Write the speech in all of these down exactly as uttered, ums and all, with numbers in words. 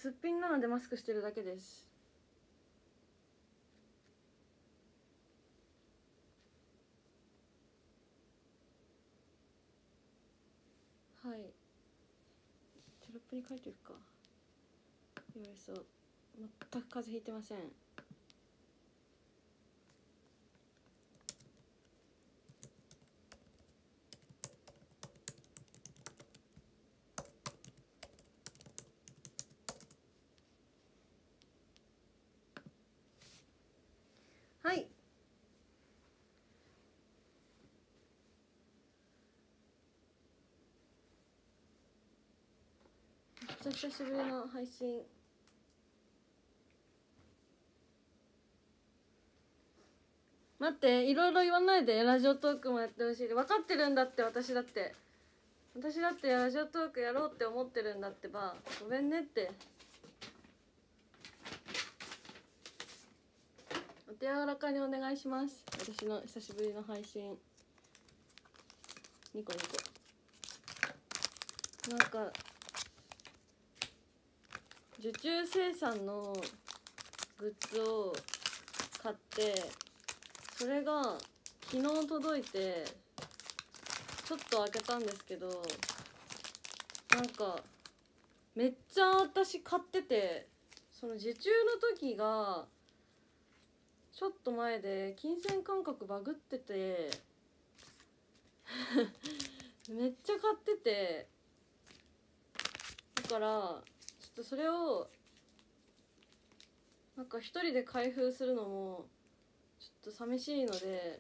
すっぴんなのでマスクしてるだけです。はい、テロップに書いてるか。よいしょ。全く風邪ひいてません。はい、めっちゃ久しぶりの配信。待って、いろいろ言わないで。ラジオトークもやってほしい。分かってるんだって。私だって私だってラジオトークやろうって思ってるんだってば。ごめんねって。お手柔らかにお願いします。私の久しぶりの配信。ニコニコ。なんか受注生産のグッズを買って、それが昨日届いてちょっと開けたんですけど、なんかめっちゃ私買ってて、その受注の時がちょっと前で金銭感覚バグっててめっちゃ買ってて、だからちょっとそれをなんか一人で開封するのもちょっと寂しいので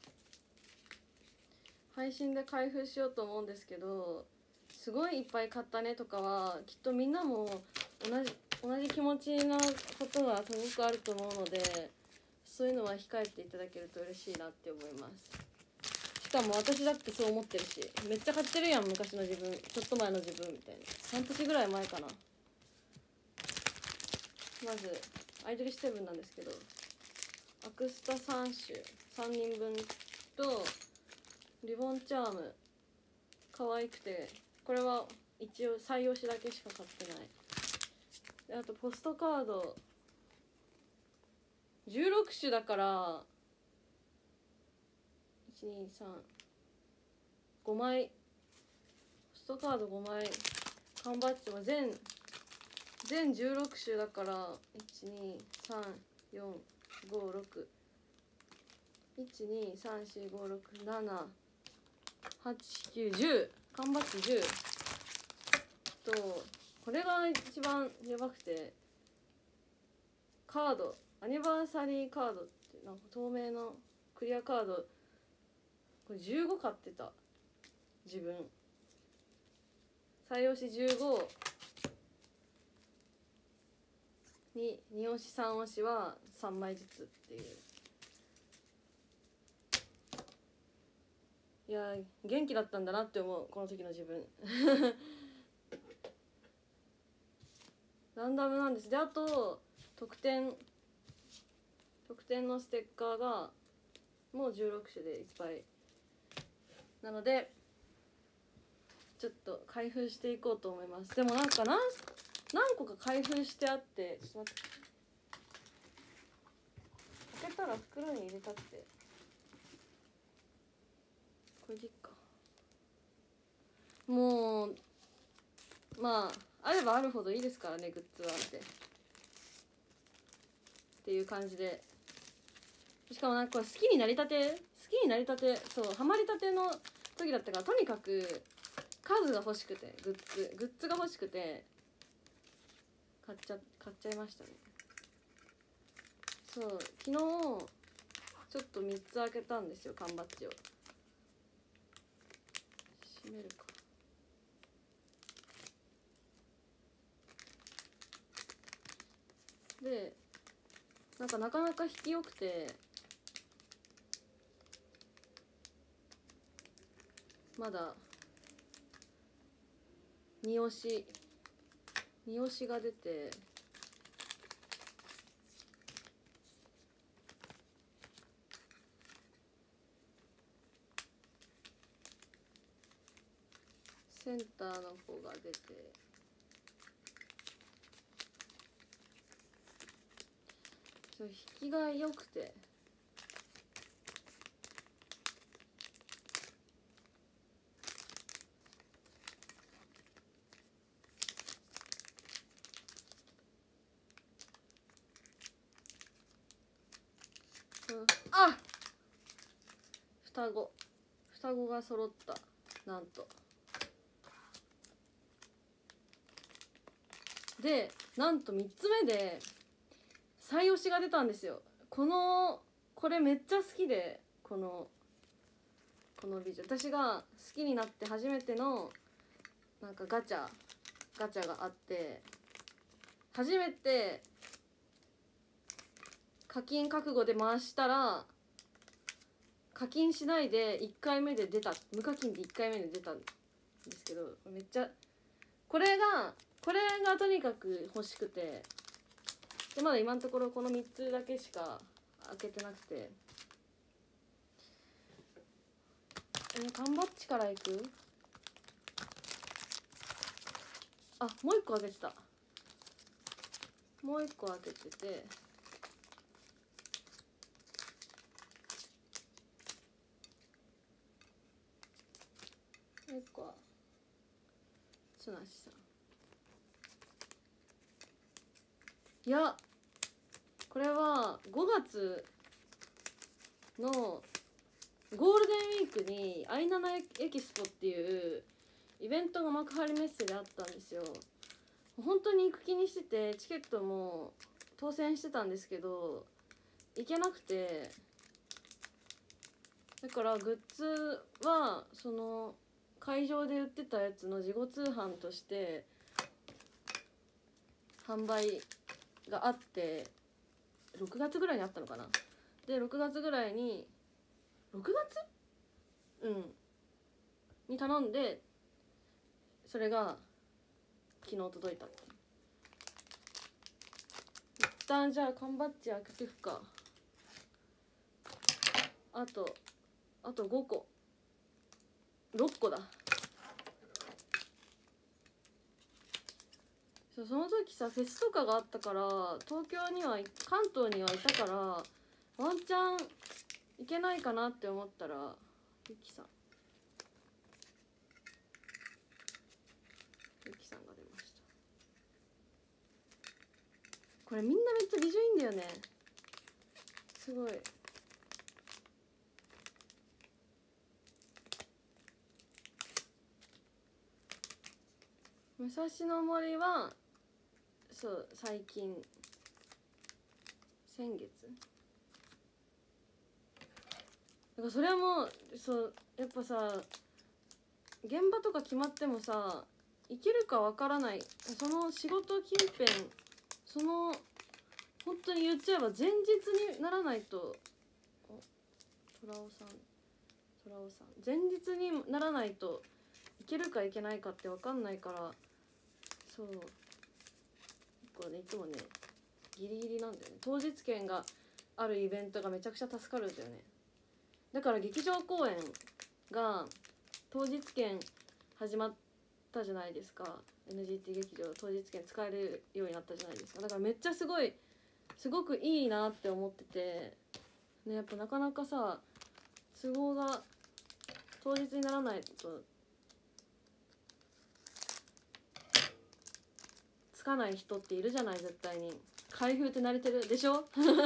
配信で開封しようと思うんですけど、すごいいっぱい買ったねとかはきっとみんなも同じ同じ気持ちなことがすごくあると思うので、そういうのは控えていただけると嬉しいなって思います。しかも私だってそう思ってるし、めっちゃ買ってるやん昔の自分、ちょっと前の自分みたいな。半年ぐらい前かな。まずアイドリッシュセブンなんですけど、アクスタさん種さんにんぶんとリボンチャーム、可愛くて、これは一応採用しだけしか買ってない。であとポストカードじゅうろく種だからいちにさんごまい、ポストカードごまい、缶バッジも全全じゅうろく種だからいちにさんよんごろく いちにさんよんごろくななはちきゅうじゅう、缶バッジじゅうと、これが一番やばくて、カード、アニバーサリーカードってなんか透明のクリアカード、これじゅうご買ってた自分。採用しじゅうごにに押しさん押しはさんまいずつっていう。いや元気だったんだなって思う、この時の自分ランダムなんです。であと特典特典のステッカーがもうじゅうろく種でいっぱいなので、ちょっと開封していこうと思います。でもなんか何何個か開封してあって、ちょっと待って、開けたら袋に入れたって、これでいっか。もうまああればあるほどいいですからね、グッズはってっていう感じで。しかもなんか好きになりたて好きになりたてそうハマりたての時だったから、とにかく数が欲しくて、グッズグッズが欲しくて買っちゃ買っちゃいましたね。そう、昨日ちょっとみっつ開けたんですよ、缶バッジを。閉めるか。でなんかなかなか引きよくて、まだに押しに押しが出て、センターの方が出て、 そう引きが良くて。あ、双子双子が揃った。なんとで、なんとみっつめで最推しが出たんですよ。このこれめっちゃ好きで、このこの美女、私が好きになって初めてのなんかガチャガチャがあって、初めて課金覚悟で回したら課金しないでいっかいめで出た、無課金でいっかいめで出たんですけど、めっちゃこれがこれがとにかく欲しくて、でまだ今のところこのみっつだけしか開けてなくて、え缶バッジからいく？あ、もう一個開けてた。もう一個開けてて、もう一個はつなしさん。いや、これはごがつのゴールデンウィークにアイナナエキスポっていうイベントが幕張メッセであったんですよ。本当に行く気にしてて、チケットも当選してたんですけど行けなくて、だからグッズはその会場で売ってたやつの事後通販として販売があって、ろくがつぐらいにあったのかな。でろくがつぐらいにろくがつうんに頼んで、それが昨日届いた。一旦じゃあ缶バッジ開けていくか。あとあとごころっこだ。そう、その時さフェスとかがあったから東京には関東にはいたから、ワンチャンいけないかなって思ったらゆきさんゆきさんが出ました。これみんなめっちゃ美女いいんだよね、すごい。武蔵野森はそう最近先月だから、それはもうそうやっぱさ、現場とか決まってもさ行けるかわからない、その仕事近辺、その本当に言っちゃえば前日にならないと、おトラオさんトラオさん前日にならないと行けるか行けないかって分かんないから、そう結構ねいつもねギリギリなんだよね。当日券があるイベントがめちゃくちゃ助かるんだよね。だから劇場公演が当日券始まったじゃないですか。 エヌジーティー 劇場当日券使えるようになったじゃないですか。だからめっちゃすごいすごくいいなって思ってて、ね、やっぱなかなかさ都合が当日にならないとつかない人っているじゃない、絶対に。開封って慣れてるでしょあ、かわ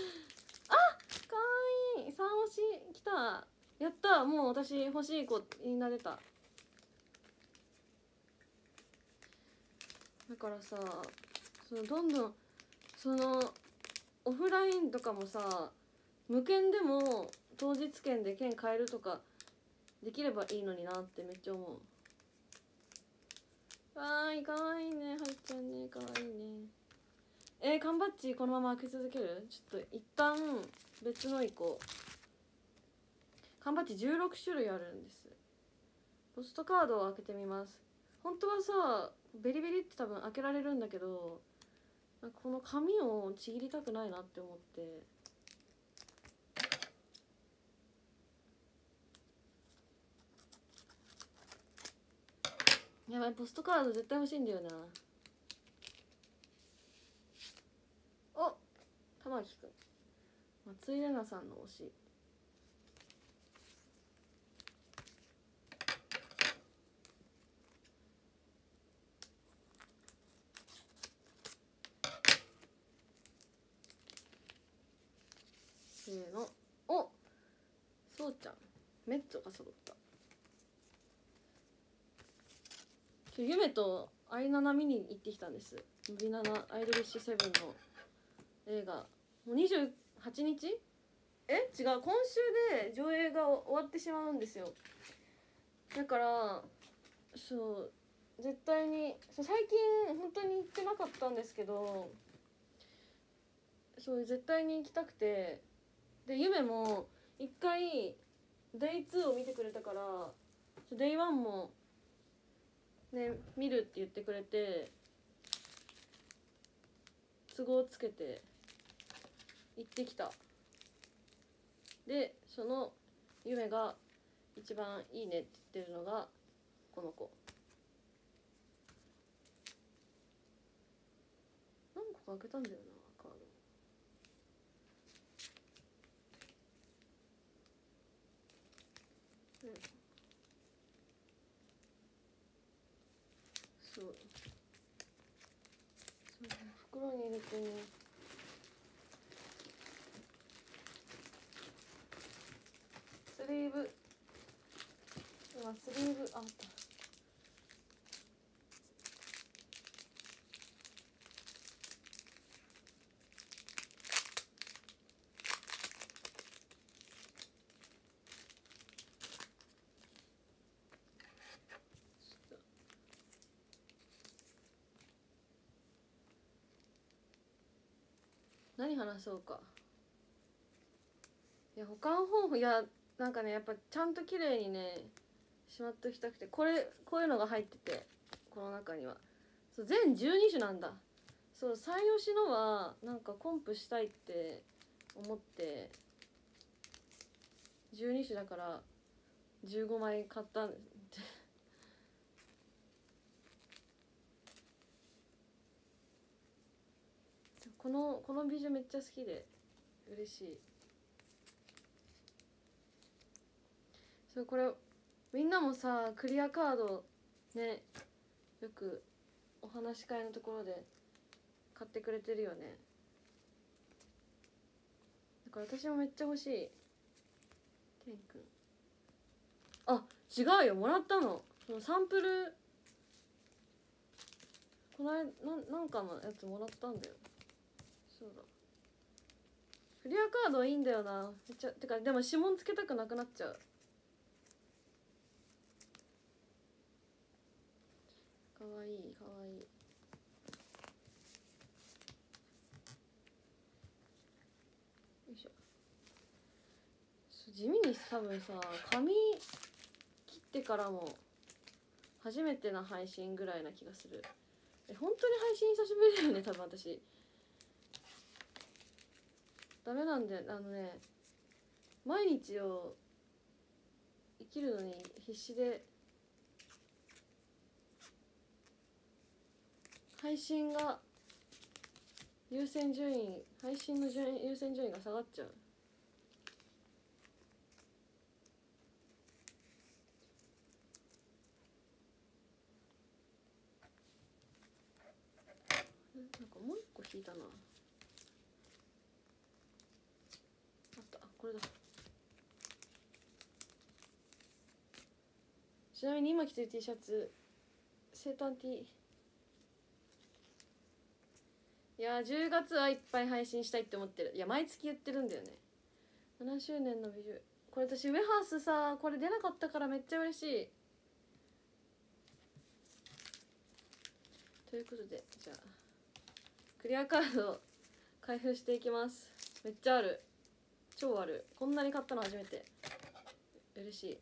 いい、さん推し来た、やった、もう私欲しい子みんな出た。だからさ、そのどんどんそのオフラインとかもさ、無券でも当日券で券買えるとかできればいいのになってめっちゃ思う。わーい、かわいいね、はるちゃんね、かわいいね。えー、缶バッジこのまま開け続ける？ちょっと一旦別のいこう。缶バッジじゅうろくしゅるいあるんです。ポストカードを開けてみます。本当はさベリベリって多分開けられるんだけど、この紙をちぎりたくないなって思って、やばい、ポストカード絶対欲しいんだよな。お、た玉木くん、松井玲奈さんの推し。せーの、お、そうちゃんメッツォが揃った。今日夢とアイナナ見に行ってきたんです。ムビナナアイドリッシュセブンの映画。もうにじゅうはちにち、え違う、今週で上映が終わってしまうんですよ。だからそう絶対に、そう最近本当に行ってなかったんですけど、そう絶対に行きたくて、で夢も一回デイツーを見てくれたから、デイワンもね見るって言ってくれて、都合つけて行ってきた。でその夢が一番いいねって言ってるのがこの子。何個か開けたんだよなカード。うん、そうそう袋に入れてね。スリーブ、今スリーブあった。何話そうか。いや保管方法、いやなんかねやっぱちゃんと綺麗にねしまっときたくて、これこういうのが入ってて、この中にはそう全じゅうに種なんだ。そう最推しのはなんかコンプしたいって思ってじゅうに種だからじゅうごまい買ったんこのこの美女めっちゃ好きで嬉しい。そうこれみんなもさクリアカードねよくお話し会のところで買ってくれてるよね。だから私もめっちゃ欲しい。てんくん、あ違うよ、もらったの。そのサンプルこの間ななんかのやつもらったんだよ。そうだ、クリアカードいいんだよなめっちゃ。てかでも指紋つけたくなくなっちゃう。かわいいかわいい。よいしょ。地味に多分さ髪切ってからも初めての配信ぐらいな気がする。え本当に配信久しぶりだよね多分私。ダメなんだよ、あのね毎日を生きるのに必死で配信が優先順位配信の順優先順位が下がっちゃう。なんかもう一個引いたな。あった、あこれだ。ちなみに今着てる T シャツ生誕 T。 いやじゅうがつはいっぱい配信したいって思ってる。いや毎月言ってるんだよね。ななしゅうねんのビジュ、これ私ウェハースさこれ出なかったからめっちゃ嬉しい。ということでじゃあクリアカード開封していきます。めっちゃある、超ある。こんなに買ったの初めて。嬉しい。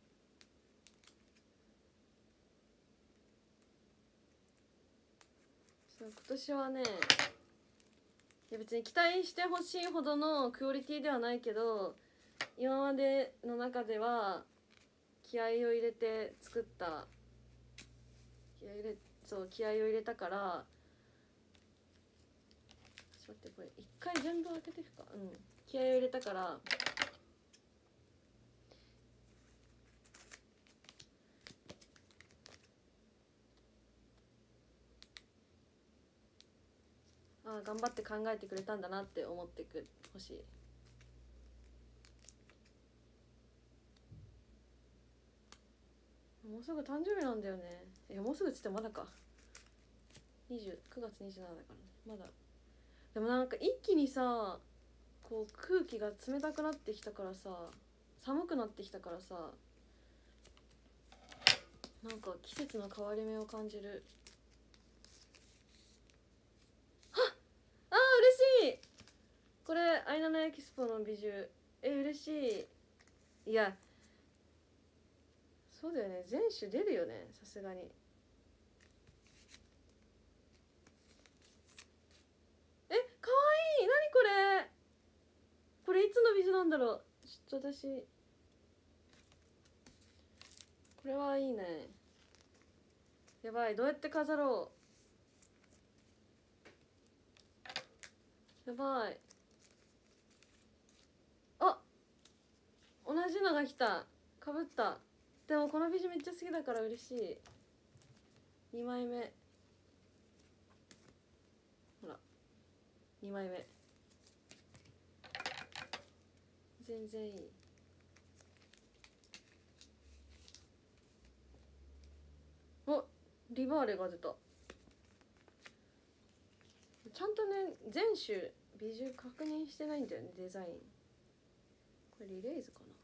そう今年はね、いや別に期待してほしいほどのクオリティではないけど、今までの中では気合を入れて作った気合い入れそう気合を入れたから、ちょっと待っってこれ一回全部開けていくか。うん、気合を入れたから。ああ頑張って考えてくれたんだなって思ってくほしい。もうすぐ誕生日なんだよね。いやもうすぐっつってまだか。にじゅうくがつにじゅうしちだからね、まだ。でもなんか一気にさこう空気が冷たくなってきたからさ、寒くなってきたからさ、なんか季節の変わり目を感じる。はっ、あー嬉しい。これアイナナエキスポの美獣。え嬉しい。いやそうだよね、全種出るよねさすがに。えかわいい。何これ、これいつの美女なんだろう。ちょっと私これはいいね。やばい、どうやって飾ろう。やばい。あ、同じのが来た。かぶった。でもこの美女めっちゃ好きだから嬉しい。にまいめ、ほらにまいめ全然いい。お、リバーレが出た。ちゃんとね全種美獣確認してないんだよね、デザイン。これリレーズかな。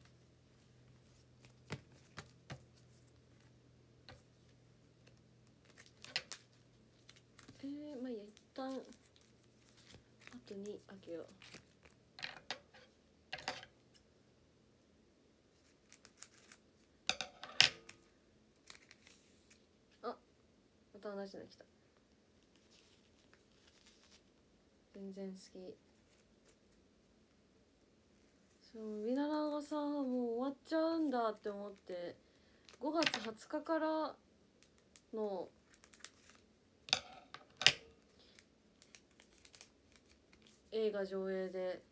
えー、まあいいや、一旦あとに開けよう。あ、また同じの来た。全然好き。そうウィナナがさもう終わっちゃうんだって思って、ごがつはつかからの映画上映で、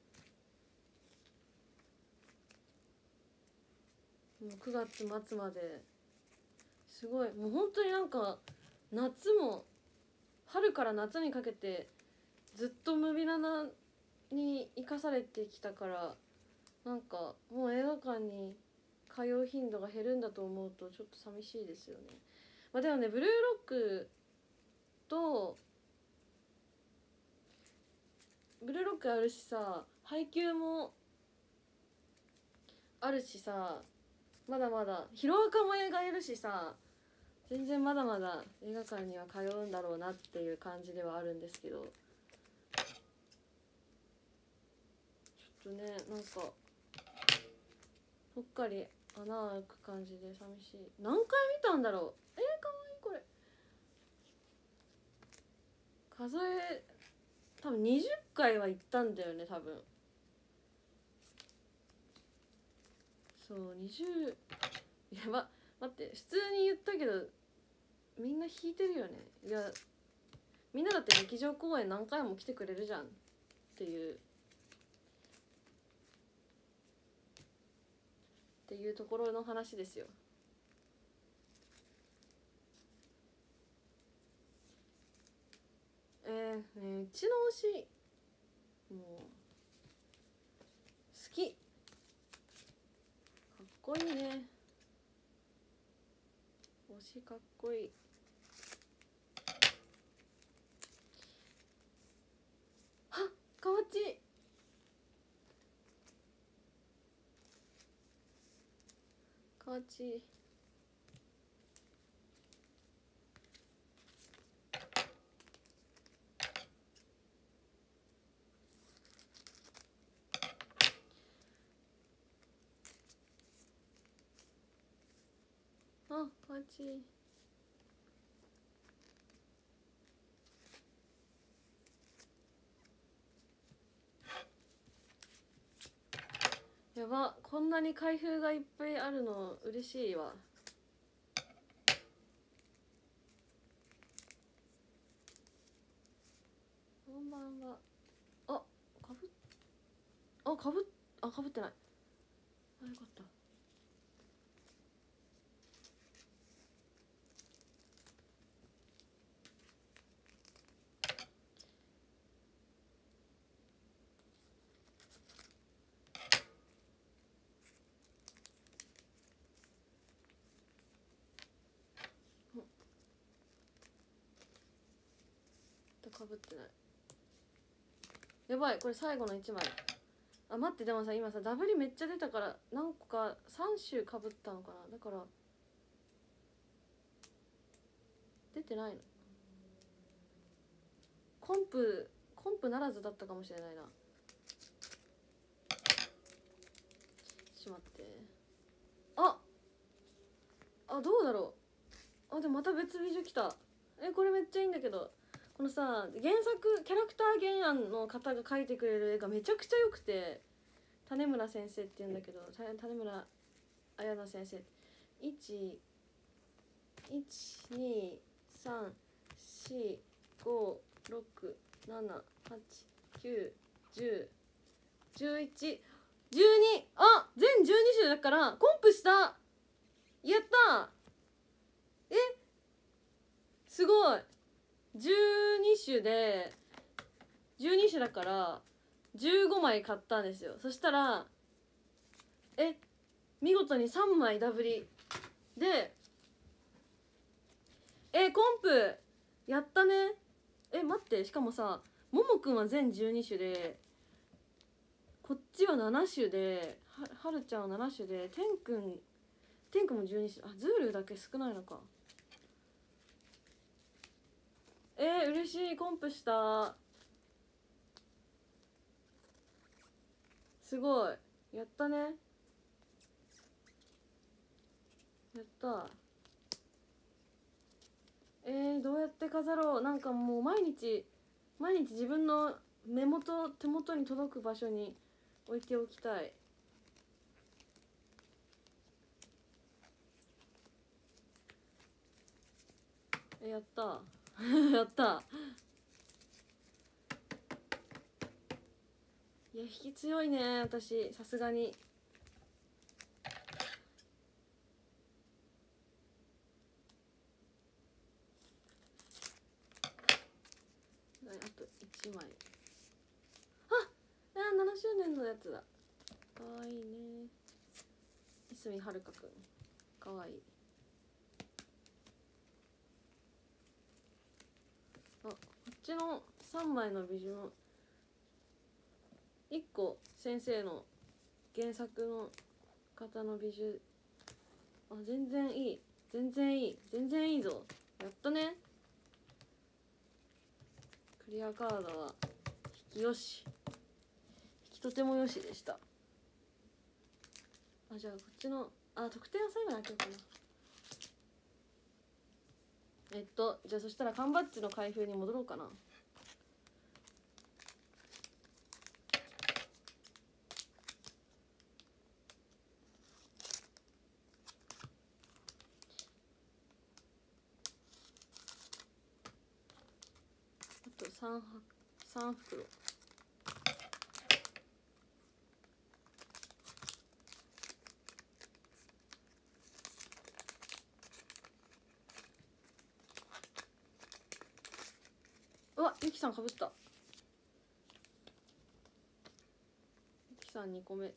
もうくがつまつまですごい、もう本当になんか夏も春から夏にかけてずっとムビナナに生かされてきたから、なんかもう映画館に通う頻度が減るんだと思うとちょっと寂しいですよね。まあでもねブルーロックとブルーロックあるしさ、配給もあるしさ、まだまだヒロアカも映画やるしさ、全然まだまだ映画館には通うんだろうなっていう感じではあるんですけど、ちょっとねなんかぽっかり穴開く感じで寂しい。何回見たんだろう。えー、かわいいこれ。数え多分にじゅっかいは行ったんだよね多分。そうにじゅう、やば待って普通に言ったけどみんな引いてるよね。いやみんなだって劇場公演何回も来てくれるじゃんっていうっていうところの話ですよ。えー、ねうちの推しもう好き、かっこいいね。推しかっこいい。はっかわちかわちあかわちやば、こんなに開封がいっぱいあるの嬉しいわ。こんばんは。 あかぶっあかぶってない。あよかった。かぶってない。やばい、これ最後のいちまい。あ待って、でもさ今さダブリめっちゃ出たから何個かさん種かぶったのかな。だから出てないの。コンプコンプならずだったかもしれないな。しまって。ああどうだろう。あでもまた別美女来た。えこれめっちゃいいんだけど、このさ原作キャラクター原案の方が描いてくれる絵がめちゃくちゃ良くて、種村先生っていうんだけど、種村彩菜先生。いち いち に さん し ご ろく なな はち きゅう じゅう じゅういち じゅうに。あ全じゅうに種だからコンプした。やったー。えすごい。じゅうに種でじゅうに種だからじゅうごまい買ったんですよ。そしたらえ見事にさんまいダブりで、えコンプやったね。え待って、しかもさももくんは全じゅうに種でこっちはなな種で、は, はるちゃんはなな種で、てんくんてんくんもじゅうに種。あズールだけ少ないのか。えー、嬉しい。コンプした。すごいやったね。やった。えー、どうやって飾ろう。なんかもう毎日毎日自分の目元手元に届く場所に置いておきたい。えやったやった。いや引き強いね私、さすがに。あといちまい。ああななしゅうねんのやつだ。かわいいね。いすみはるかくんかわいい。あこっちのさんまいのビジュもいっこ先生の原作の方の美女。あ全然いい全然いい全然いいぞ。やったね。クリアカードは引きよし、引きとてもよしでした。あじゃあこっちのあ得点は最後に開けようかな。えっとじゃあそしたら缶バッジの開封に戻ろうかな。あと 3, さん袋。うわゆきさんかぶった。ゆきさんにこめ。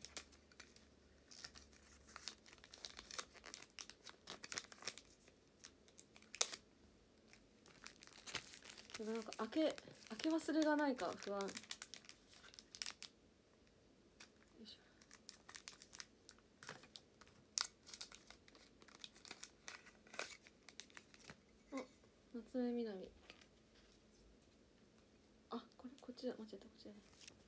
でもなんか開け開け忘れがないか不安。よいしょ。あ夏目みなみ。あこれこっちだ、間違えた、こっちだね。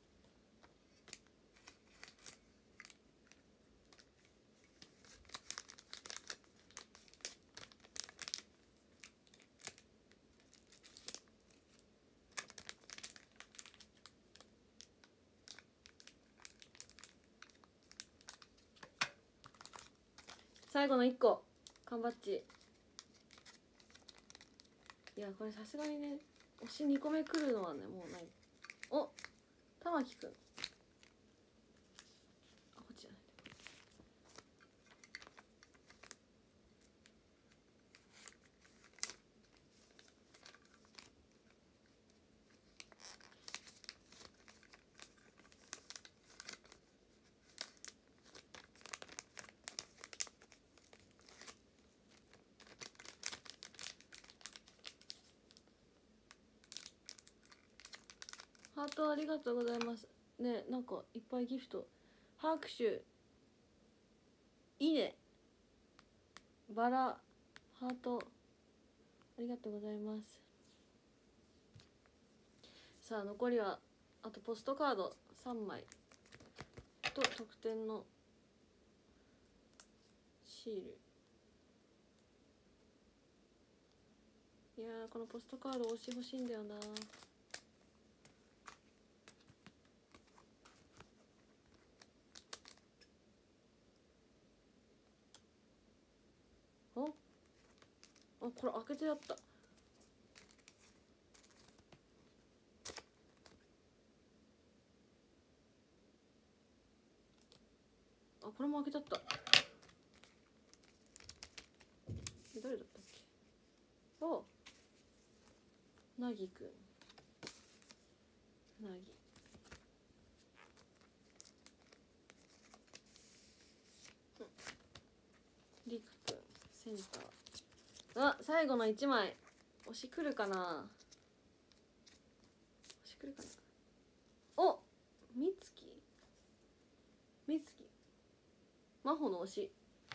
最後のいっこ缶バッジ。いやこれさすがにね推しにこめくるのはねもうない。お玉木くんハートありがとうございますね。なんかいっぱいギフト、拍手、いいね、バラ、ハートありがとうございます。さあ残りはあとポストカードさんまいと特典のシール。いやーこのポストカード推し欲しいんだよな。ああ、これ開けてやった。あ、これも開けちゃった。誰だったっけ。あ、なぎくん、なぎ、りくくん、センター。あ、最後のいちまい押しくるかな、押しくるかな。お、みつき、みつき、真帆の推し。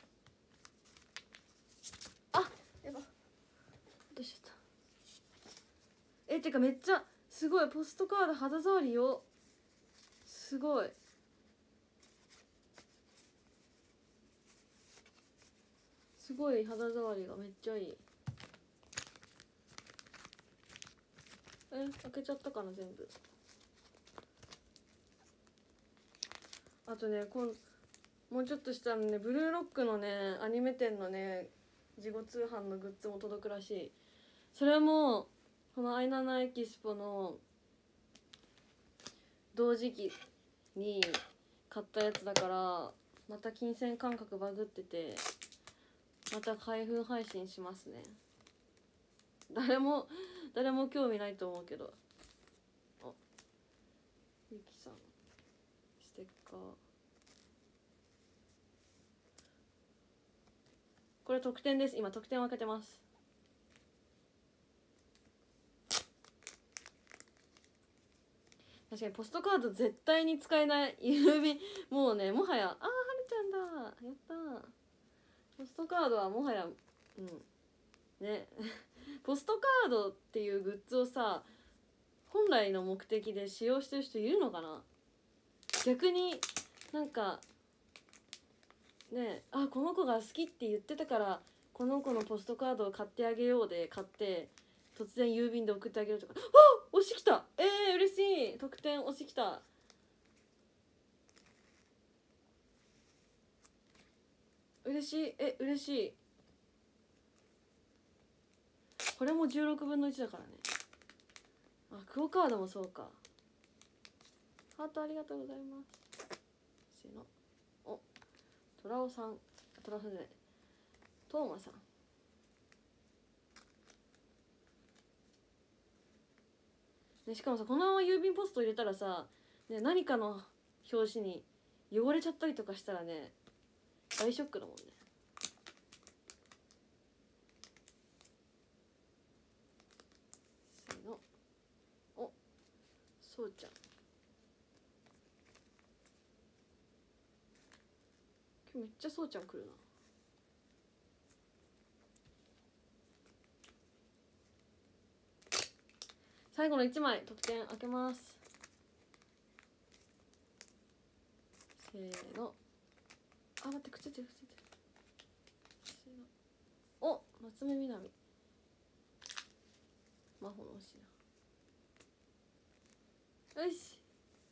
あ、やば、どうしちゃった。え、てかめっちゃすごい、ポストカード肌触りよ、すごい。すごい肌触りがめっちゃいい。え、開けちゃったかな全部。あとね、こんもうちょっとしたらね、ブルーロックのねアニメ店のね事後通販のグッズも届くらしい。それもこのアイナナエキスポの同時期に買ったやつだから、また金銭感覚バグってて、また開封配信しますね。誰も誰も興味ないと思うけど。あ、ゆきさんステッカー、これ特典です。今特典を開けてます。確かにポストカード絶対に使えない郵便、もうね、もはや、あー、はるちゃんだ、やったー。ポストカードはもはや、うんねポストカードっていうグッズをさ、本来の目的で使用してる人いるのかな。逆になんかね、あ、この子が好きって言ってたからこの子のポストカードを買ってあげようで買って突然郵便で送ってあげるとか。あ、押してきた。えー、嬉しい。特典押してきた。嬉しい。え、嬉しい。これもじゅうろくぶんのいちだからね。あ、クオカードもそうか。ハートありがとうございます。せーの。お、トラオさん、トラオさんじゃない、トーマさん。ね、しかもさ、このまま郵便ポスト入れたらさ、ね、何かの表紙に汚れちゃったりとかしたらね、大ショックだもんね。せーの。お、そうちゃん、今日めっちゃそうちゃん来るな。最後のいちまい特典開けます。せーの。あ、待って、くっついてるくっついてる。せーの。お、夏目みなみ、真帆の推しだ。よし、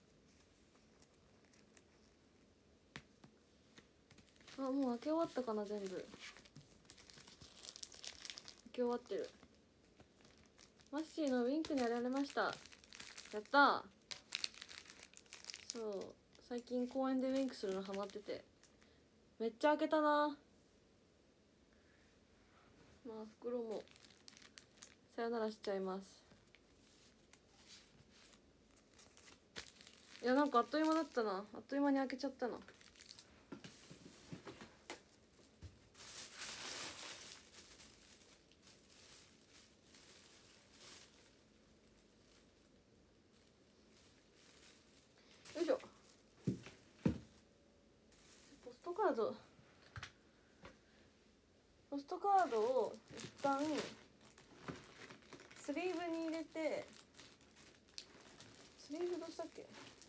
あ、もう開け終わったかな。全部開け終わってる。マッシーのウィンクにやられました。やったー。そう、最近公園でウィンクするのハマってて、めっちゃ開けたな。まあ袋もさよならしちゃいます。いや、なんかあっという間だったな。あっという間に開けちゃったな。 ドポストカードを一旦スリーブに入れて、スリーブどうしたっけ。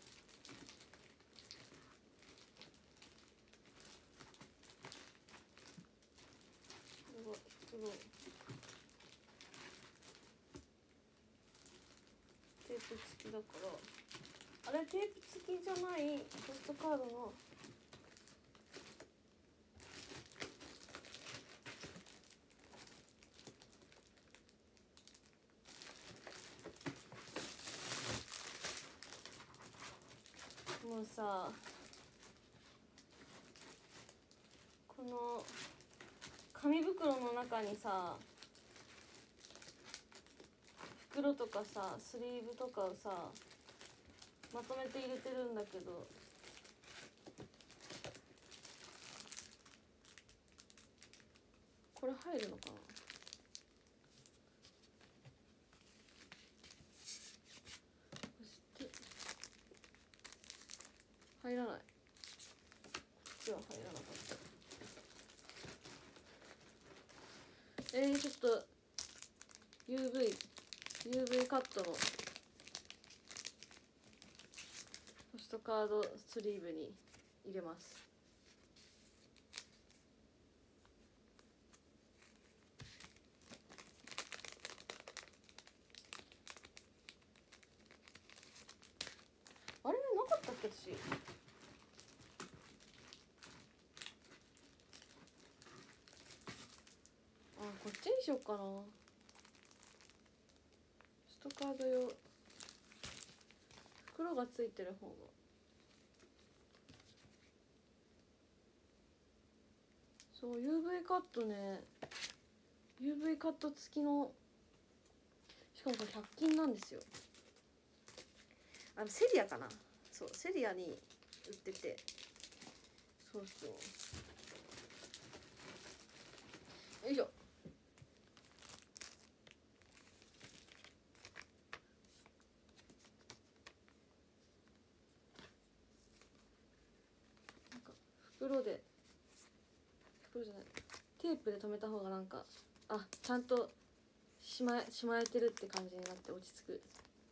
すごいすごいテープ付きだから、あれテープ付きじゃないポストカードのもうさ、この紙袋の中にさ、袋とかさスリーブとかをさまとめて入れてるんだけど、これ入るのかな。入らない。こっちは入らなかった。えー、ちょっと ユーブイ ユーブイ カットのポストカードスリーブに入れます。あれなかったっけ私。あ、こっちにしようかな。ポストカード用袋がついてる方が。そう ユーブイ カットね、 ユーブイ カット付きの、しかもこれひゃく均なんですよ。あのセリアかな。そうセリアに売ってて、そうそう、よいしょ。なんか袋で、袋じゃない、テープで留めた方がなんか、あ、ちゃんとしまえしまえてるって感じになって落ち着く。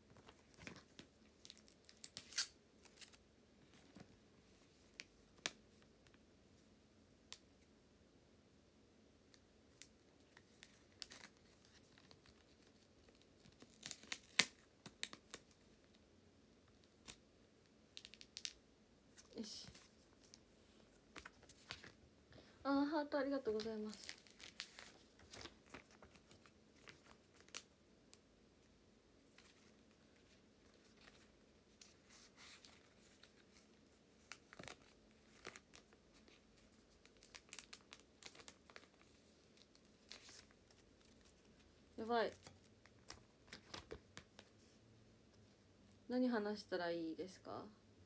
よし。あー、ハートありがとうございます。やばい。何話したらいいですか？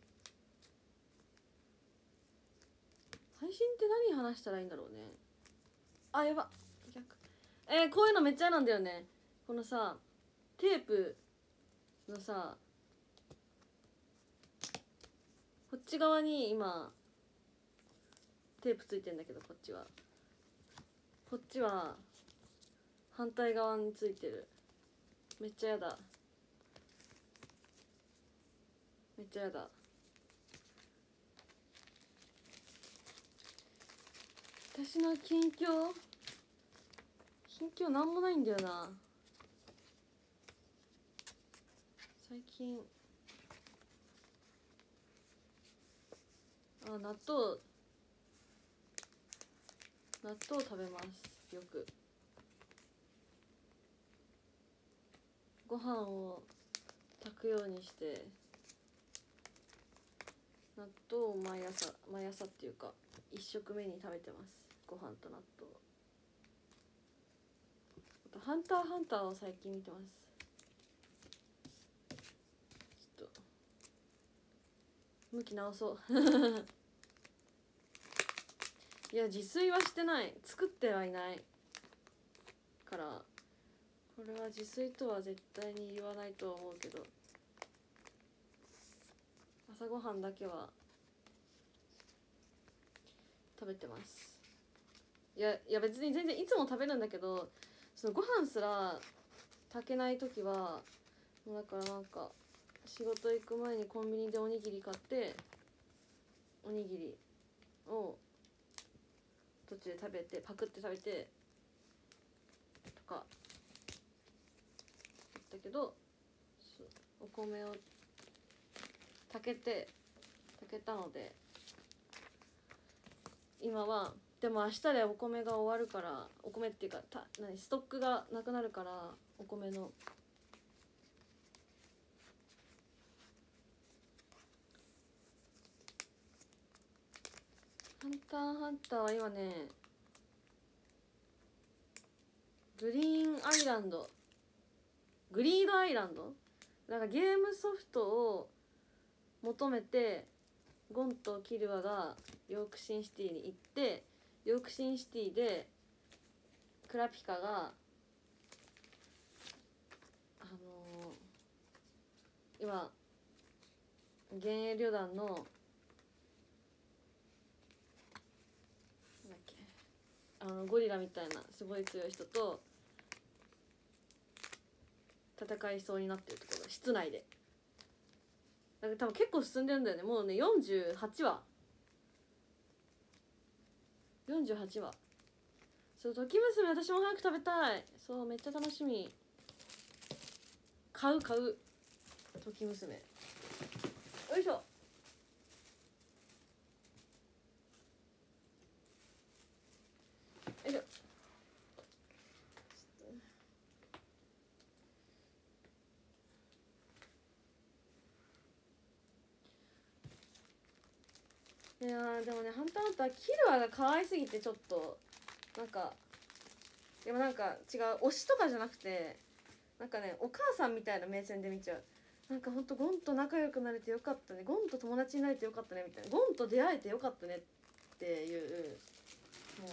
配信って何話したらいいんだろうね。あ、やば、逆。えー、こういうのめっちゃ嫌なんだよね。このさテープのさ、こっち側に今テープついてんだけど、こっちはこっちは反対側についてる。めっちゃやだ、めっちゃやだ。私の近況近況なんもないんだよな最近。あ、納豆納豆食べます。よくご飯を炊くようにして納豆を毎朝毎朝っていうか一食目に食べてます。ご飯と納豆。あとハンターハンターを最近見てます。ちょっと向き直そういや自炊はしてない、作ってはいないからこれは自炊とは絶対に言わないとは思うけど、朝ごはんだけは食べてます。いやいや別に全然いつも食べるんだけど、そのご飯すら炊けない時はもうだからなんか仕事行く前にコンビニでおにぎり買っておにぎりを途中で食べてパクって食べてとかだけど、お米を炊けて炊けたので今は、でも明日でお米が終わるから、お米っていうかた何ストックがなくなるからお米のハンターハンターは今ねグリーンアイランドグリードアイランドなんかゲームソフトを求めてゴンとキルアがヨークシンシティに行って、ヨークシンシティでクラピカがあのー、今幻影旅団のなんだっけあのゴリラみたいなすごい強い人と戦いそうになってるところ、室内で。だから多分結構進んでるんだよね。もうねよんじゅうはちわよんじゅうはちわ。そう時娘私も早く食べたい。そうめっちゃ楽しみ。買う買う時娘。よいしょ。よいしょ。いやーでもねハンターハンターキルアが可愛すぎてちょっとなんか、でもなんか違う推しとかじゃなくてなんかねお母さんみたいな目線で見ちゃう。なんかほんとゴンと仲良くなれてよかったね、ゴンと友達になれてよかったねみたいな、ゴンと出会えてよかったねっていう、も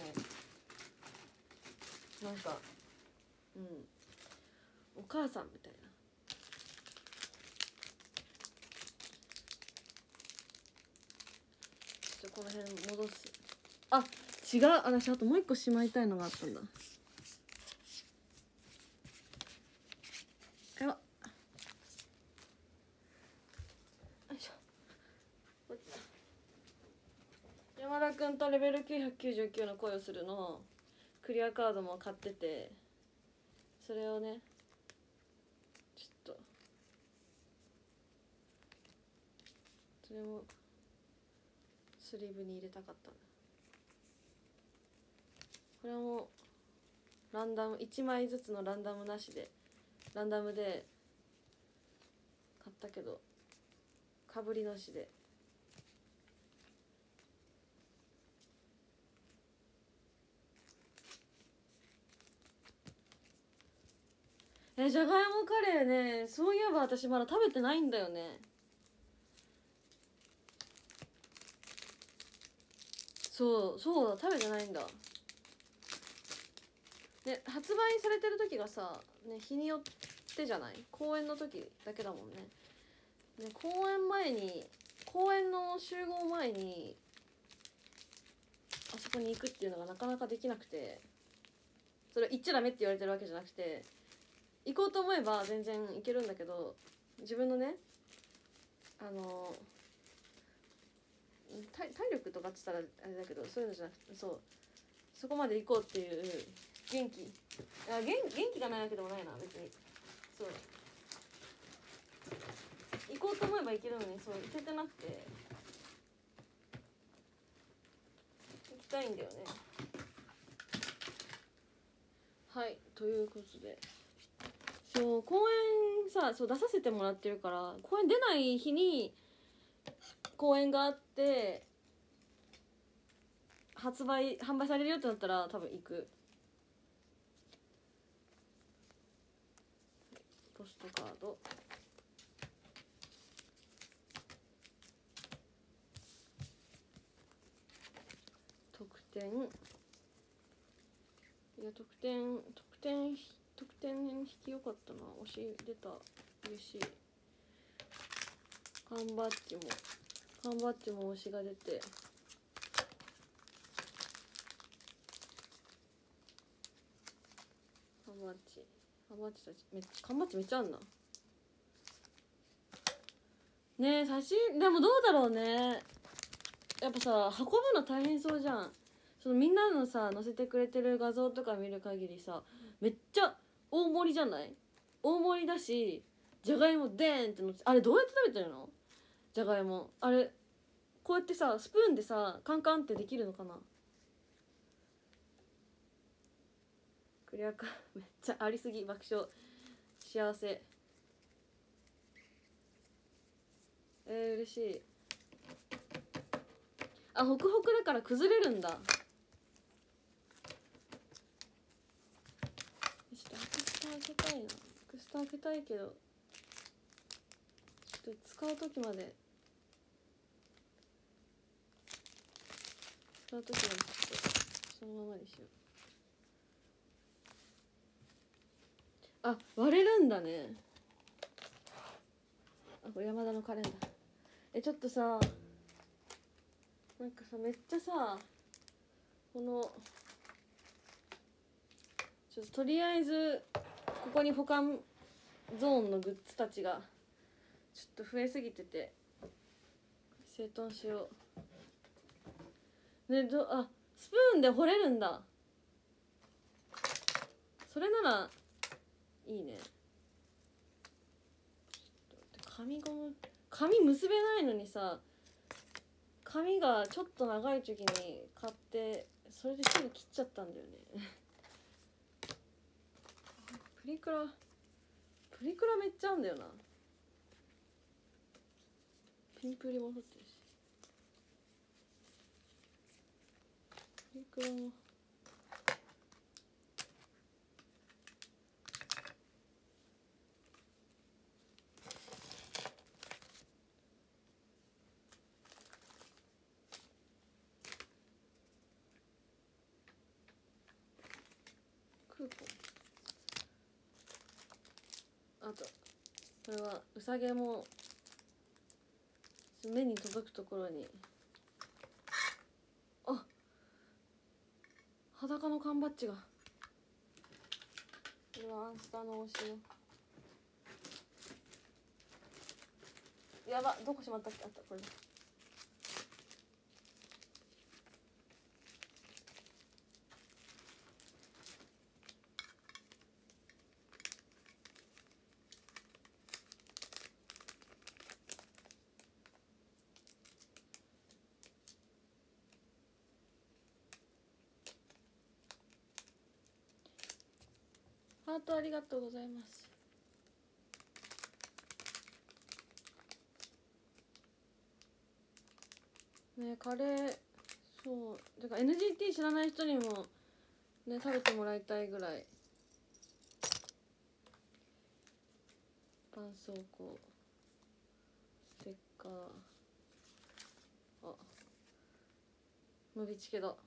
うなんかうんお母さんみたいな。ちょっとこの辺戻す。あ違う、私あともう一個しまいたいのがあったんだ。やばっ、よいしょ。こっちだ。山田くんとレベルきゅうひゃくきゅうじゅうきゅうの恋をするのクリアカードも買ってて、それをねちょっとそれもスリーブに入れたかったんだ。これもランダムいちまいずつのランダムなしでランダムで買ったけどかぶりなしで。えじゃがいもカレーね、そういえば私まだ食べてないんだよね。そうそうだ食べてないんだ。で発売されてる時がさ、ね、日によってじゃない、公演の時だけだもんね。ね公演前に公演の集合前にあそこに行くっていうのがなかなかできなくて、それ行っちゃダメって言われてるわけじゃなくて行こうと思えば全然行けるんだけど、自分のねあの体, 体力とかって言ったらあれだけどそういうのじゃなくて、そうそこまで行こうっていう元気あ 元, 元気がないわけでもないな別に。そう行こうと思えば行けるのにそう行けてなくて、行きたいんだよね。はいということで、そう公演さそう出させてもらってるから、公演出ない日に公演があって発売販売されるよってなったら多分行く。ポストカード特典、いや特典特典特典引きよかったな、推し出た嬉しい。缶バッジも缶バッジも推しが出て缶バッジたちめ缶バッジめっちゃあんな。ねえ写真でもどうだろうね。やっぱさ運ぶの大変そうじゃん。そのみんなのさ載せてくれてる画像とか見る限りさめっちゃ大盛りじゃない？大盛りだしじゃがいもでーんってのって、あれどうやって食べてるの？じゃがいもあれこうやってさスプーンでさカンカンってできるのかな。クリアカめっちゃありすぎ爆笑幸せ。えー、嬉しい。あホクホクだから崩れるんだ。ちょっとアクスタ開けたいな。アクスタ開けたいけどちょっと使う時まで使う時までちょっとそのままにしよう。あ割れるんだね。あこれ山田のカレンダー。えちょっとさなんかさめっちゃさこのちょっととりあえずここに保管ゾーンのグッズたちがちょっと増えすぎてて整頓しようね。どあスプーンで掘れるんだ。それならいいね。紙ゴム紙結べないのにさ紙がちょっと長い時に買ってそれですぐ切っちゃったんだよねプリクラプリクラめっちゃあんだよな。ピンプリも撮ってるしプリクラもクーポンあとこれはうさげも目に届くところにあ裸の缶バッジが。これはアンスタの推しのやばどこしまったっけ。あったこれハートありがとうございます。ねカレーそうだから エヌジーティー 知らない人にもね食べてもらいたいぐらい。絆創膏ステッカーあ伸びちけだ。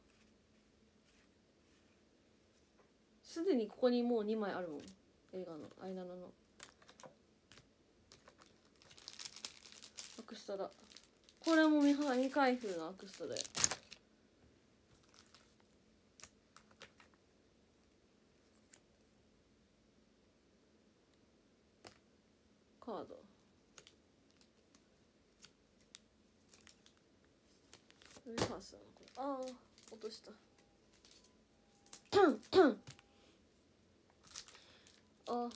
すでにここにもうにまいあるもん。映画のアイナナのアクスタだ。これも未未開封のアクスタだよ。カードウェハースだなこれ。ああ落としたあ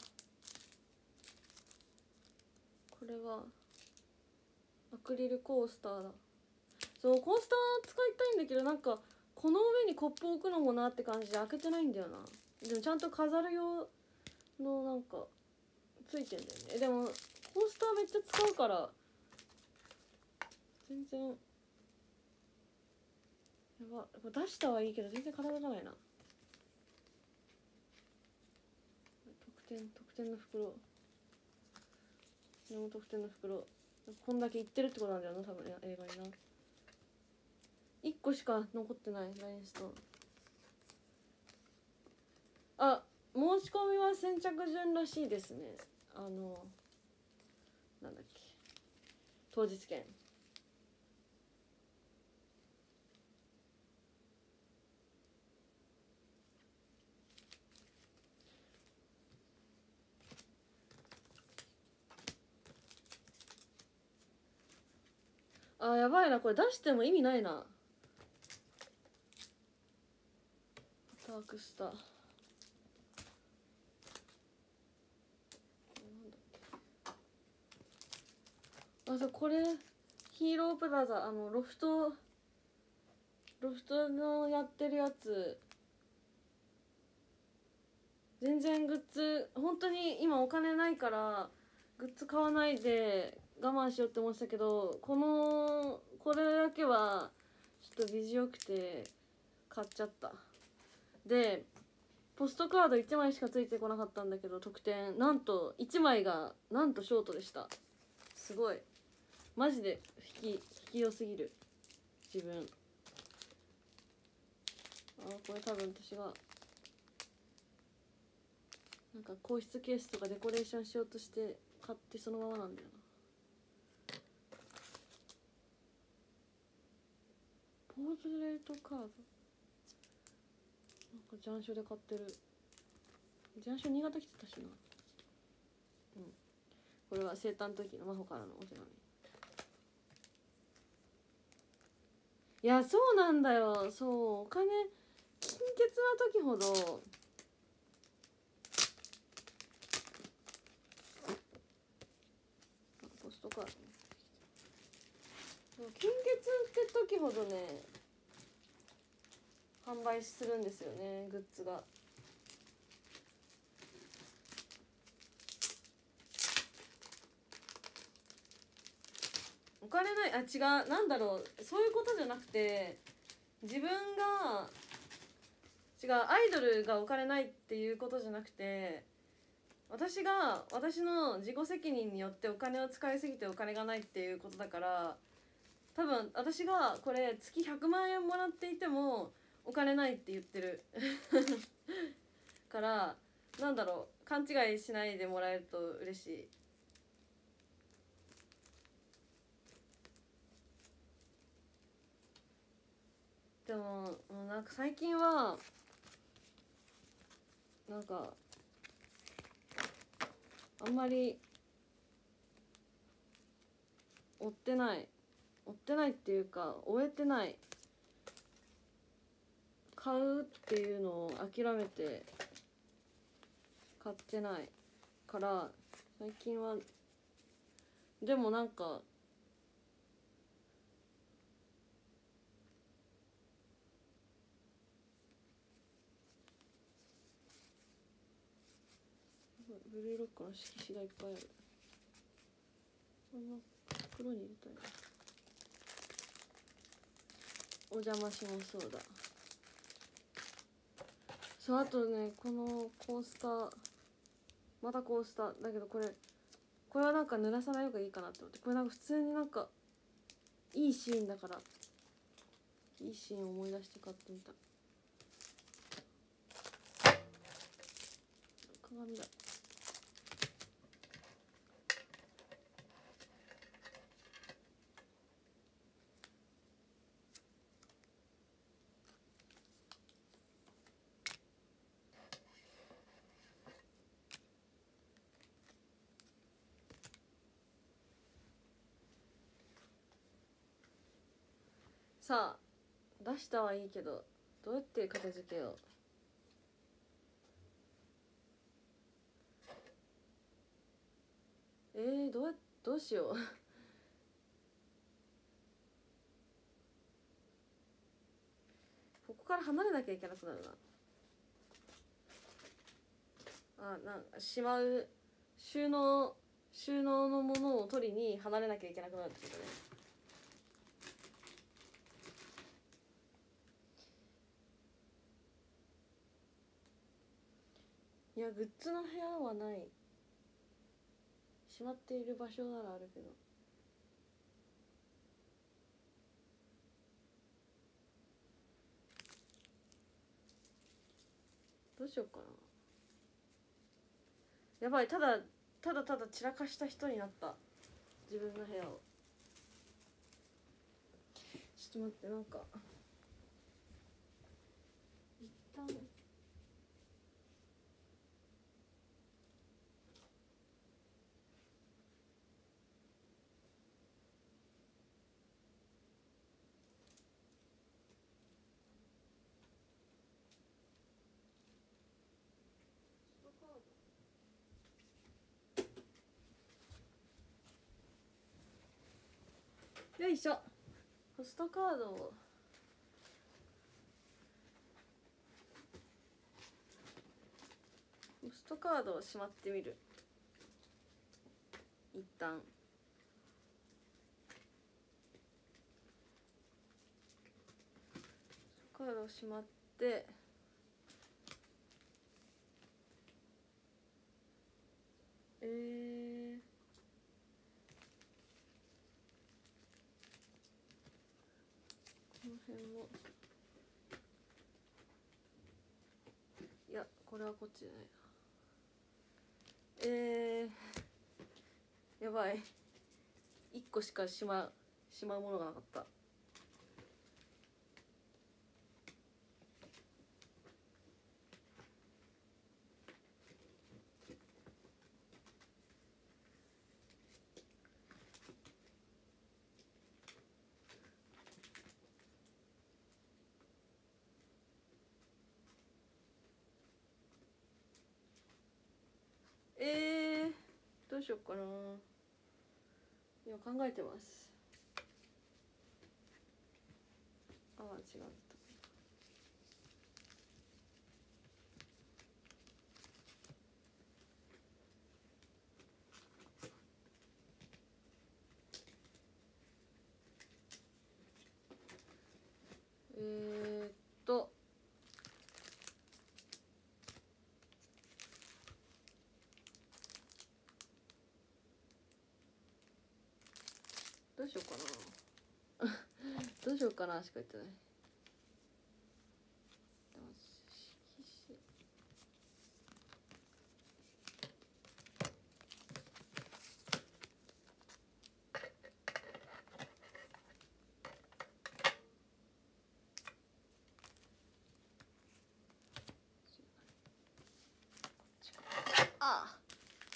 これはアクリルコースターだ。そうコースター使いたいんだけどなんかこの上にコップ置くのもなって感じで開けてないんだよな。でもちゃんと飾る用のなんかついてんだよね。でもコースターめっちゃ使うから全然やば出したはいいけど全然体がないな。特典特典の袋これも特典の袋こんだけいってるってことなんだよな多分映画にな。いっこしか残ってないラインストーン。あ申し込みは先着順らしいですね。あのなんだっけ当日券あーやばいな、これ出しても意味ないな。ダークスターあ、そうこれヒーロープラザ、あのロフトロフトのやってるやつ、全然グッズ本当に今お金ないからグッズ買わないで我慢しようって思ってたけど、このこれだけはちょっとビジよくて買っちゃった。でポストカードいちまいしかついてこなかったんだけど、特典なんといちまいがなんとショートでした。すごいマジで引き引き良すぎる自分。あ、これ多分私がなんか硬質ケースとかデコレーションしようとして買ってそのままなんだよな。ポートレートカードなんか残暑で買ってる。残暑新潟来てたしな。うん、これは生誕の時の真帆からのお手紙。いやそうなんだよ、そうお金金欠な時ほどポストカード金欠って時ほどね販売するんですよね、グッズが。お金ない、あ違う、なんだろう、そういうことじゃなくて、自分が違う、アイドルがお金ないっていうことじゃなくて、私が私の自己責任によってお金を使いすぎてお金がないっていうことだから、多分私がこれ月ひゃくまんえんもらっていてもお金ないって言ってるから、なんだろう、勘違いしないでもらえると嬉しい。でももうなんか最近はなんかあんまり追ってない追ってないっていうか終えてない、買うっていうのを諦めて買ってないから最近は。でもなんかブルーロックの色紙がいっぱいある。こんな袋に入れたいな。お邪魔しもそうだ。そう、あとね、このコースター、またコースターだけど、これこれはなんか濡らさない方がいいかなと思って、これなんか普通になんかいいシーンだから、いいシーンを思い出して買ってみた。鏡だ。さあ出したはいいけど、どうやって片付けよう。えー、どうやどうしようここから離れなきゃいけなくなるな。あ、なんかしまう収納収納のものを取りに離れなきゃいけなくなるってことね。いやグッズの部屋はない。しまっている場所ならあるけど。どうしようかな。やばい、ただただただ散らかした人になった、自分の部屋を。ちょっと待って、なんか一旦よいしょ。ポストカードをポストカードをしまってみる。一旦カードをしまって、えー、この辺も、いやこれはこっちじゃないな。えー、やばい、いっこしかしましまうものがなかった。えー、どうしようかな。今考えてます。ああ違った。えー、っとどうしようかなどうしようかなしか言ってない。ああ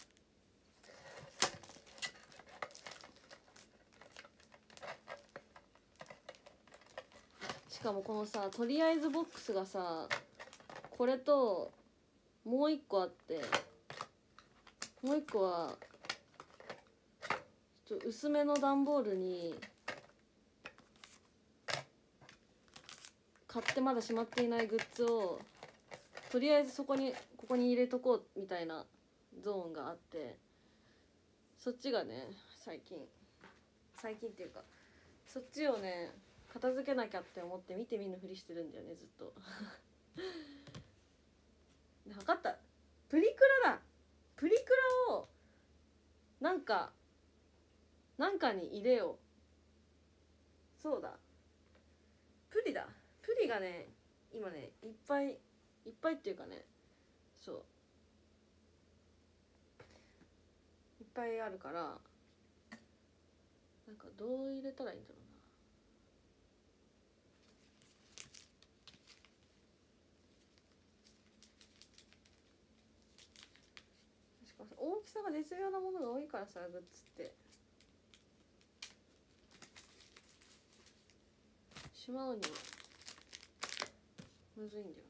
しかもこのさ、とりあえずボックスがさ、これともう一個あって、もう一個はちょっと薄めの段ボールに買ってまだしまっていないグッズをとりあえずそこにここに入れとこうみたいなゾーンがあって、そっちがね最近最近っていうかそっちをね片付けなきゃって思って見て見ぬふりしてるんだよねずっとで測った、プリクラだ、プリクラをなんかなんかに入れよう。そうだ、プリだ、プリがね今ねいっぱいいっぱいっていうかね、そういっぱいあるから、なんかどう入れたらいいんだろうな。しかも大きさが絶妙なものが多いからさ、グッズってしまうにむずいんだよな。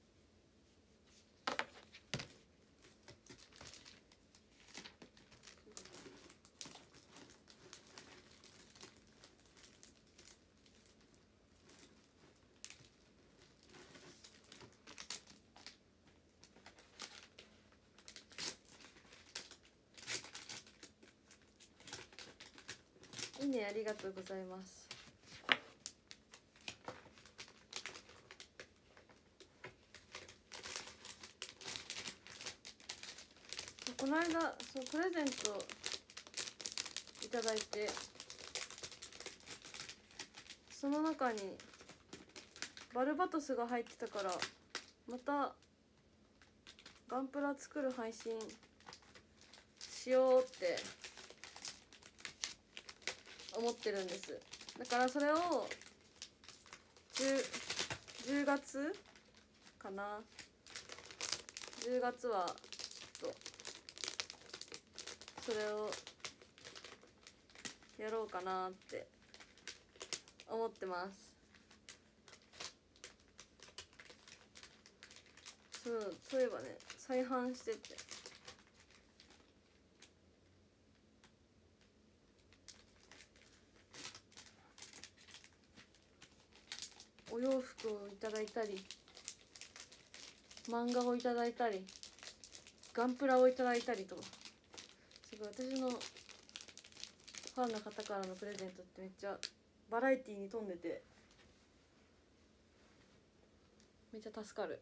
いいね、ありがとうございます。この間そうプレゼントいただいて、その中にバルバトスが入ってたから、またガンプラ作る配信しようって思ってるんです。だからそれを 10, 10月かな、じゅうがつはちょっとそれをやろうかなって思ってます。そうそういえばね、再販してて、 お洋服をいただいたり、漫画をいただいたり、ガンプラをいただいたりと、すごい私のファンの方からのプレゼントってめっちゃバラエティーに富んでてめっちゃ助かる。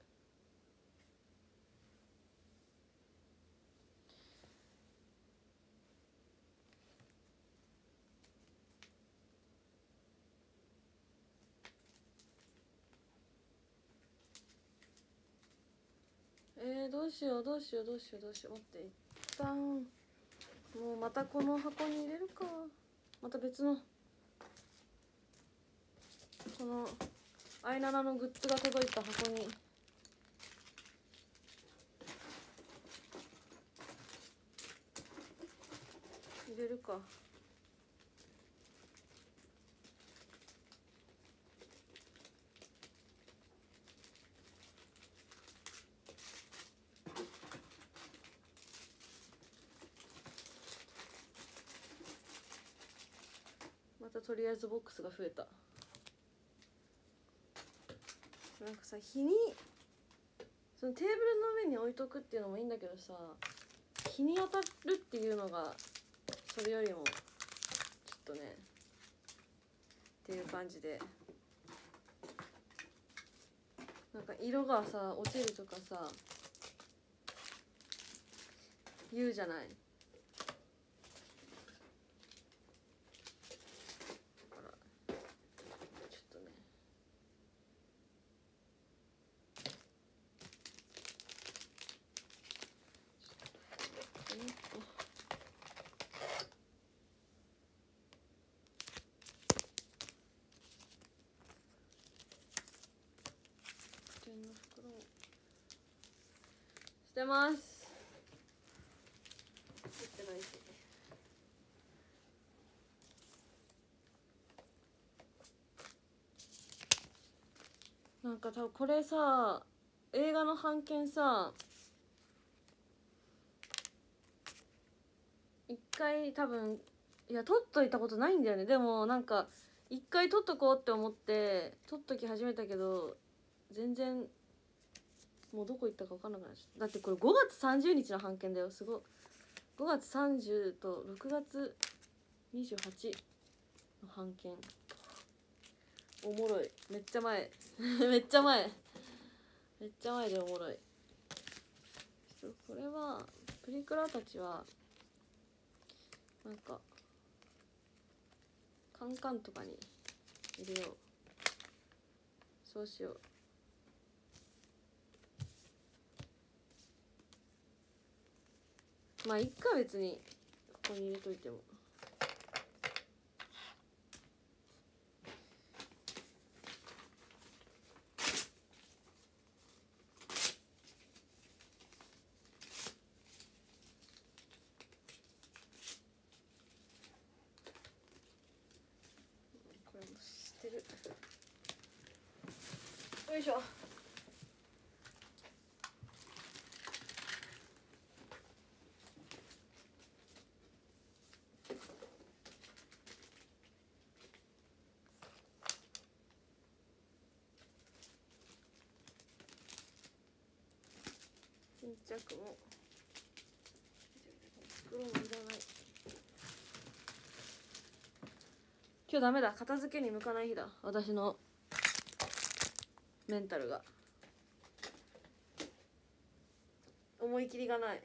えー、どうしようどうしようどうしようどうしよう、待って、一旦もうまたこの箱に入れるか、また別のこのアイナナのグッズが届いた箱に入れるか。またとりあえずボックスが増えた。なんかさ、日にそのテーブルの上に置いとくっていうのもいいんだけどさ、日に当たるっていうのがそれよりもちょっとねっていう感じで、なんか色がさ落ちるとかさ言うじゃない。だからちょっとね捨てます。捨てないし。なんか多分これさ、映画の版権さ一回多分いや取っといたことないんだよね。でもなんか一回取っとこうって思って取っとき始めたけど全然もうどこ行ったか分かんなくなっちゃった。だってこれごがつさんじゅうにちの版権だよ。すごい。ごがつさんじゅうとろくがつにじゅうはちの版権。おもろい。めっちゃ前めっちゃ前めっちゃ前でおもろい。ちょっとこれはプリクラたちはなんかカンカンとかに入れよう。そうしよう。まあいっか、別にここに入れといても。これも捨てる。よいしょ。巾着も袋もいらない。今日ダメだ。片付けに向かない日だ。私のメンタルが思い切りがない。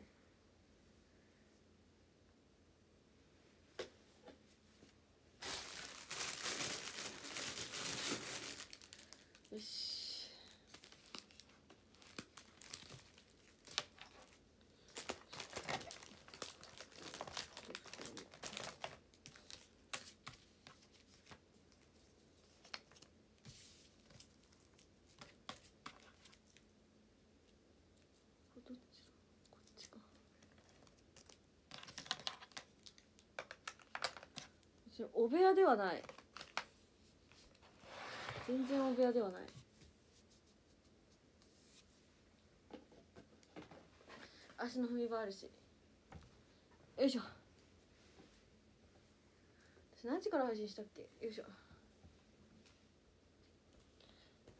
よし。どっちだ？こっちか。お部屋ではない。全然お部屋ではない。足の踏み場あるし。よいしょ。私何時から配信したっけ？よいしょ。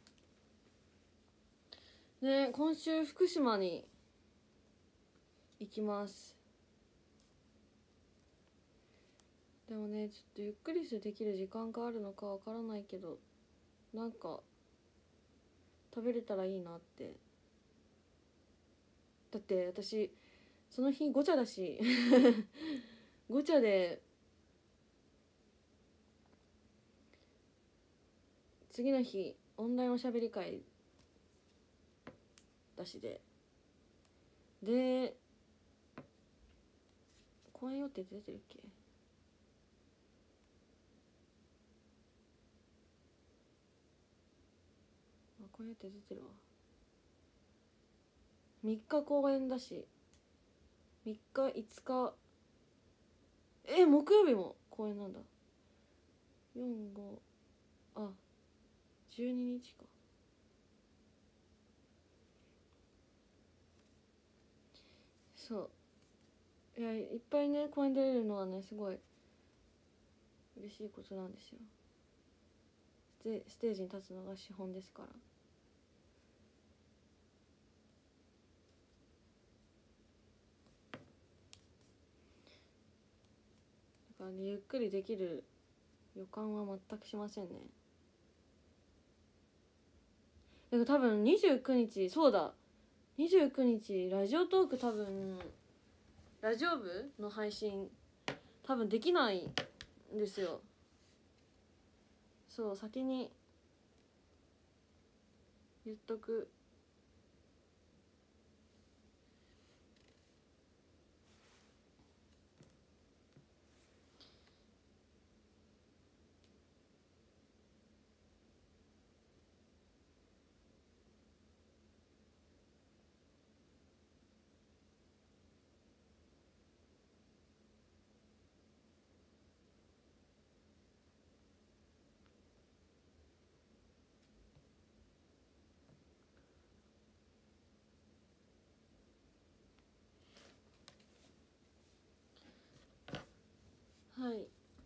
ね、今週福島に行きます。でもね、ちょっとゆっくりできる時間があるのかわからないけど、なんか食べれたらいいなって。だって私その日ご茶だしご茶で次の日オンラインおしゃべり会だしでで公演予定って出てるっけ。あ、公演予定出てるわ。みっか公演だし、みっかいつか、え木曜日も公演なんだ。よんごあじゅうににちか。そういや、いっぱいね公演出れるのはねすごい嬉しいことなんですよ。ステ、ステージに立つのが資本ですから。だからね、ゆっくりできる予感は全くしませんね。でも多分にじゅうくにち、そうだにじゅうくにちラジオトーク、多分ラジオ部の配信多分できないんですよ。そう、先に言っとく。はい。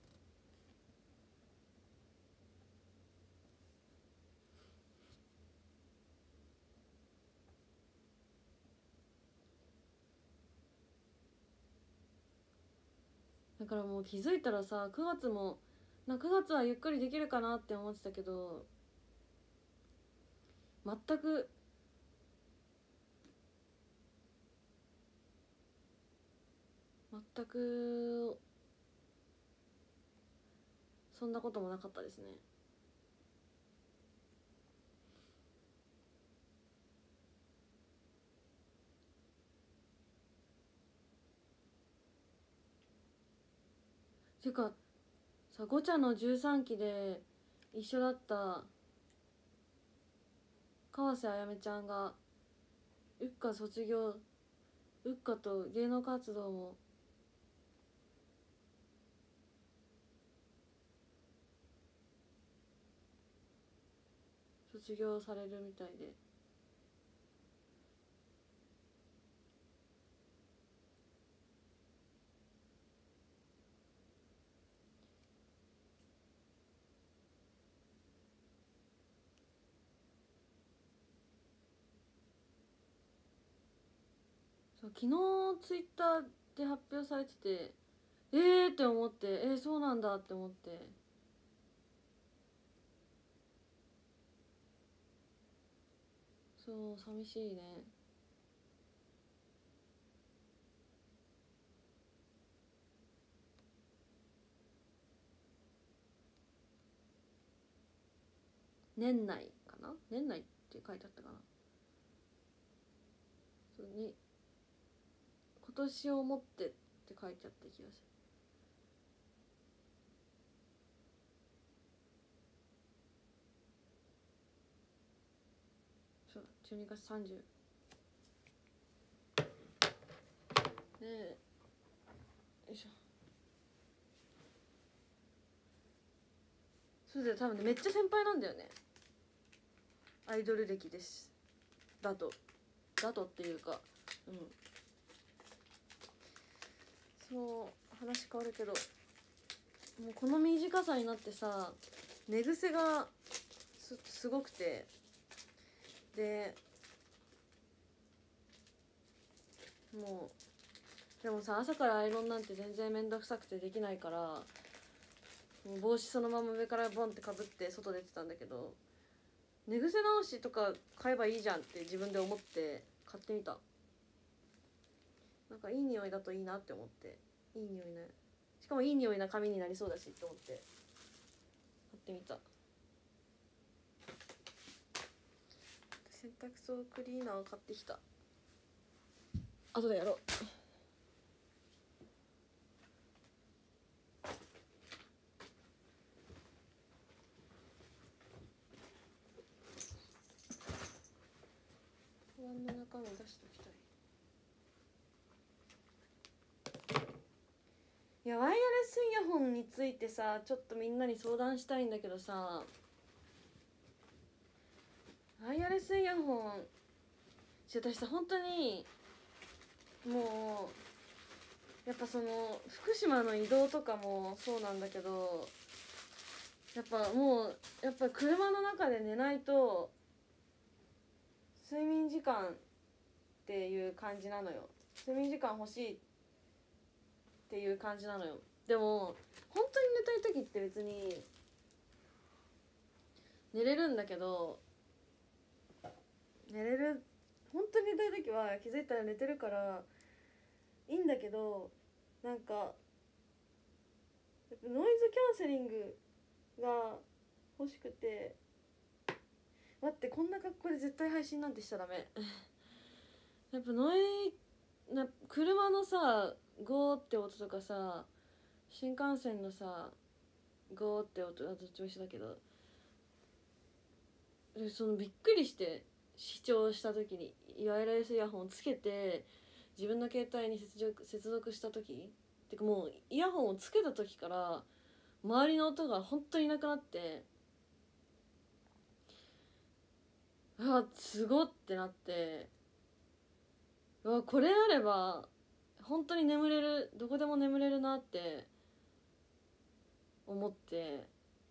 だからもう気づいたらさ、くがつもなくがつはゆっくりできるかなって思ってたけど、全く全くそんなこともなかったですね。てかさ、ごちゃのじゅうさんきで一緒だった川瀬あやめちゃんがウッカ卒業、ウッカと芸能活動も卒業されるみたいで、そう昨日ツイッターで発表されてて、えーって思って、えー、そうなんだって思って、そう寂しいね。年内かな、年内って書いてあったかな。そうに今年をもってって書いてあった気がする。そうじゅうにがつさんじゅうで、よいしょ。そうだよ、多分ねめっちゃ先輩なんだよね、アイドル歴ですだとだとっていうか、うん、そう話変わるけど、もうこの短さになってさ、寝癖が す, すごくて、でもうでもさ、朝からアイロンなんて全然めんどくさくてできないから、もう帽子そのまま上からボンってかぶって外出てたんだけど、寝癖直しとか買えばいいじゃんって自分で思って買ってみた。なんかいい匂いだといいなって思って、いい匂いね、しかもいい匂いな髪になりそうだしって思って買ってみた。洗濯槽クリーナーを買ってきた。後でやろう。カバンの中身出しときたい。いや、ワイヤレスイヤホンについてさ、ちょっとみんなに相談したいんだけどさ、ワイヤレスイヤホン、私さ本当にもうやっぱその福島の移動とかもそうなんだけど、やっぱもうやっぱ車の中で寝ないと睡眠時間っていう感じなのよ。睡眠時間欲しいっていう感じなのよ。でも本当に寝たい時って別に寝れるんだけど、寝れる本当に寝たい時は気づいたら寝てるからいいんだけど、なんかノイズキャンセリングが欲しくて、待って、こんな格好で絶対配信なんてしちゃダメやっぱノイな車のさゴーって音とかさ、新幹線のさゴーって音、あ、どっちも一緒だけど、でそのびっくりして視聴した時にワイヤレスイヤホンつけて自分の携帯に接続接続した時てか、もうイヤホンをつけた時から周りの音が本当になくなって、あ、すごってなって、うわ、これあれば本当に眠れる、どこでも眠れるなって思って、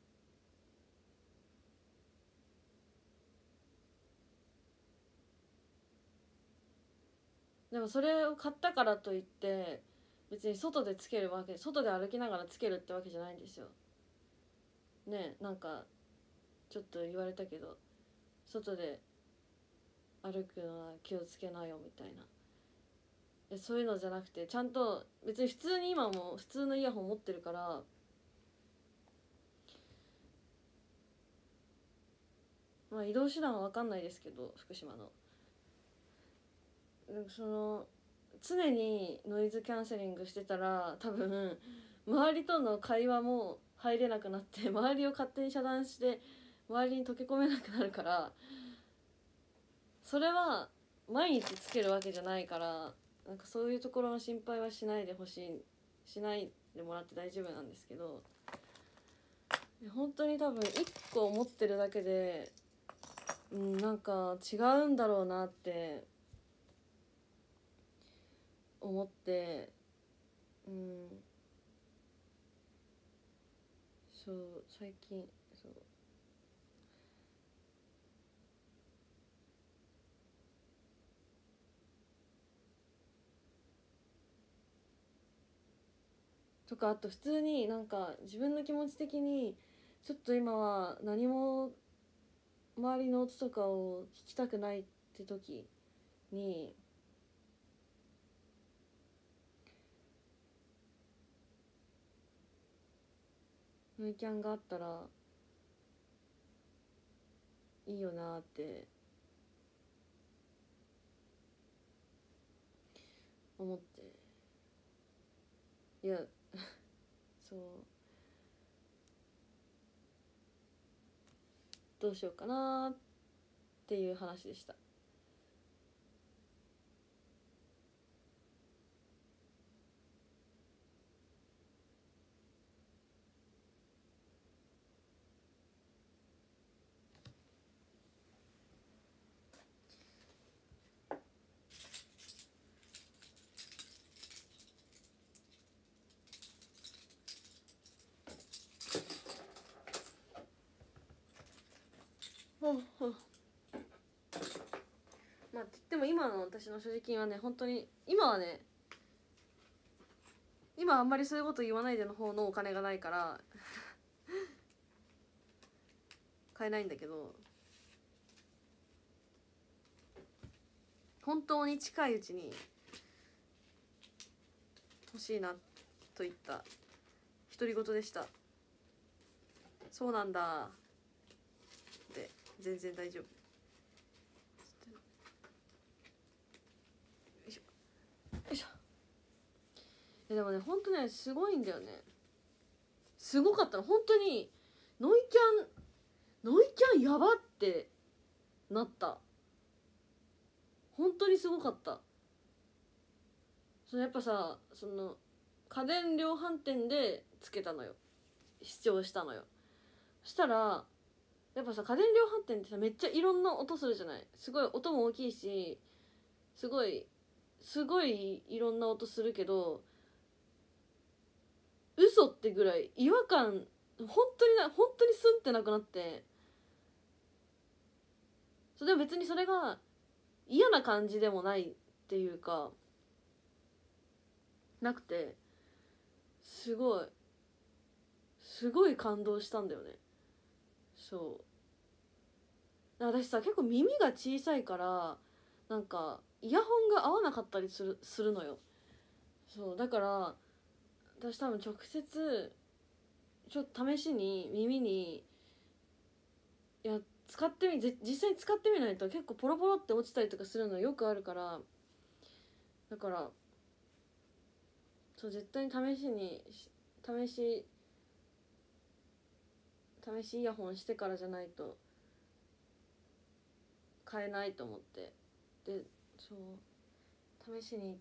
でもそれを買ったからといって別に外でつけるわけ、外で歩きながらつけるってわけじゃないんですよね。なんかちょっと言われたけど、外で歩くのは気をつけなよみたいな。そういうのじゃなくて、ちゃんと別に普通に今も普通のイヤホン持ってるから、まあ移動手段は分かんないですけど福島の、その常にノイズキャンセリングしてたら多分周りとの会話も入れなくなって周りを勝手に遮断して周りに溶け込めなくなるから、それは毎日つけるわけじゃないから、なんかそういうところの心配はしないでほしい、しないでもらって大丈夫なんですけど、本当に多分いっこ持ってるだけで、うん、なんか違うんだろうなって思って、うん、そう最近そうとか、あと普通になんか自分の気持ち的にちょっと今は何も周りの音とかを聞きたくないって時にノイキャンがあったらいいよなって思って、いやそうどうしようかなっていう話でした。うんうん、まあって言っても今今の私の所持金はね、本当に今はね、今あんまりそういうこと言わないでの方のお金がないから買えないんだけど、本当に近いうちに欲しいなといった独り言でした。そうなんだって全然大丈夫。よいしょよいしょ。いやでもね、ほんとね、すごいんだよね。すごかったの本当に。ノイキャンノイキャンやばってなった。本当にすごかった。そのやっぱさ、その家電量販店でつけたのよ、視聴したのよ。そしたらやっぱさ、家電量販店ってさ、めっちゃいろんな音するじゃない。すごい音も大きいし、すごいすごいいろんな音するけど、嘘ってぐらい違和感本当にな本当にスンってなくなって、それでも別にそれが嫌な感じでもないっていうかなくて、すごいすごい感動したんだよね。そう私さ、結構耳が小さいからなんかイヤホンが合わなかったりするするのよ。そうだから私多分直接ちょっと試しに耳に、いや使ってみ実際に使ってみないと結構ポロポロって落ちたりとかするのよくあるから、だからそう絶対に試しに試し試しイヤホンしてからじゃないと買えないと思って、でそう試しに行って、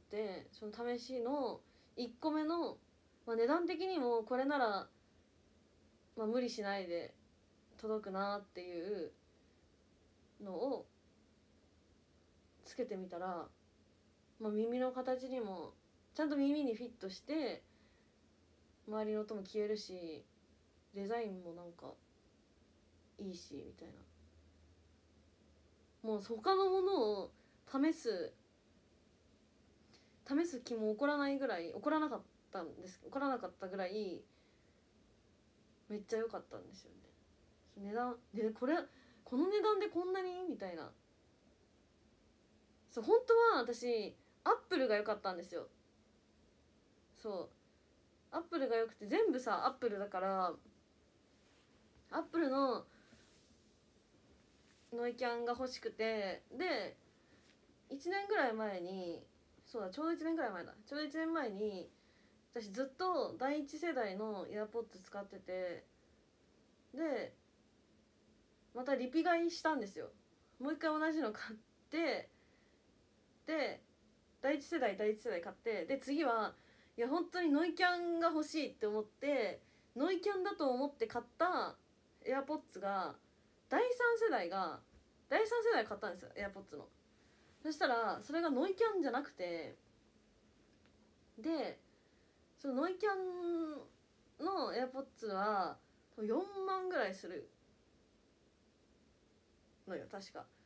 その試しのいっこめの、まあ、値段的にもこれなら、まあ、無理しないで届くなっていうのをつけてみたら、まあ、耳の形にもちゃんと耳にフィットして、周りの音も消えるし、デザインもなんかいいしみたいな。もう他のものを試す試す気も起こらないぐらい、起こらなかったんです起こらなかったぐらいめっちゃ良かったんですよね。値段でこれこの値段でこんなにみたいな。そう本当は私アップルが良かったんですよ。そうアップルが良くて、全部さアップルだから、アップルのノイキャンが欲しくて、でいちねんぐらい前に、そうだちょうどいちねんぐらい前だちょうどいちねんまえに私ずっとだいいち世代のイヤポッツ使ってて、でまたリピ買いしたんですよ。もう一回同じの買って、でだいいち世代だいいち世代買って、で次はいや本当にノイキャンが欲しいって思って、ノイキャンだと思って買ったエアポッツがだいさん世代がだいさん世代買ったんですよ、エアポッツの。そしたらそれがノイキャンじゃなくて、でそのノイキャンのエアポッツはよんまんぐらいするのよ確か。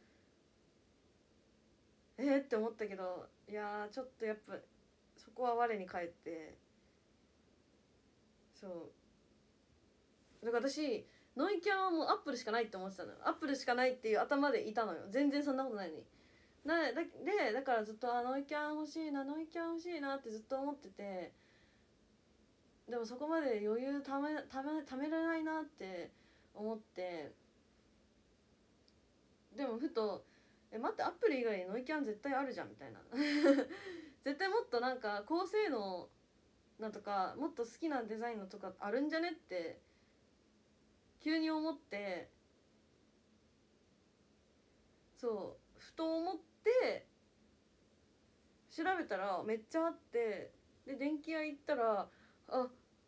えーって思ったけど、いやーちょっとやっぱそこは我に返って、そうだから私ノイキャンはもうアップルしかないって思ってたのよ。アップルしかないっていう頭でいたのよ。全然そんなことないのに。なだでだからずっとあノイキャン欲しいなノイキャン欲しいなってずっと思ってて、でもそこまで余裕ためためためられないなって思って、でもふとえ待ってアップル以外にノイキャン絶対あるじゃんみたいな絶対もっとなんか高性能なとかもっと好きなデザインのとかあるんじゃねって急に思って、そうふと思って調べたらめっちゃあって、で電気屋行ったらあ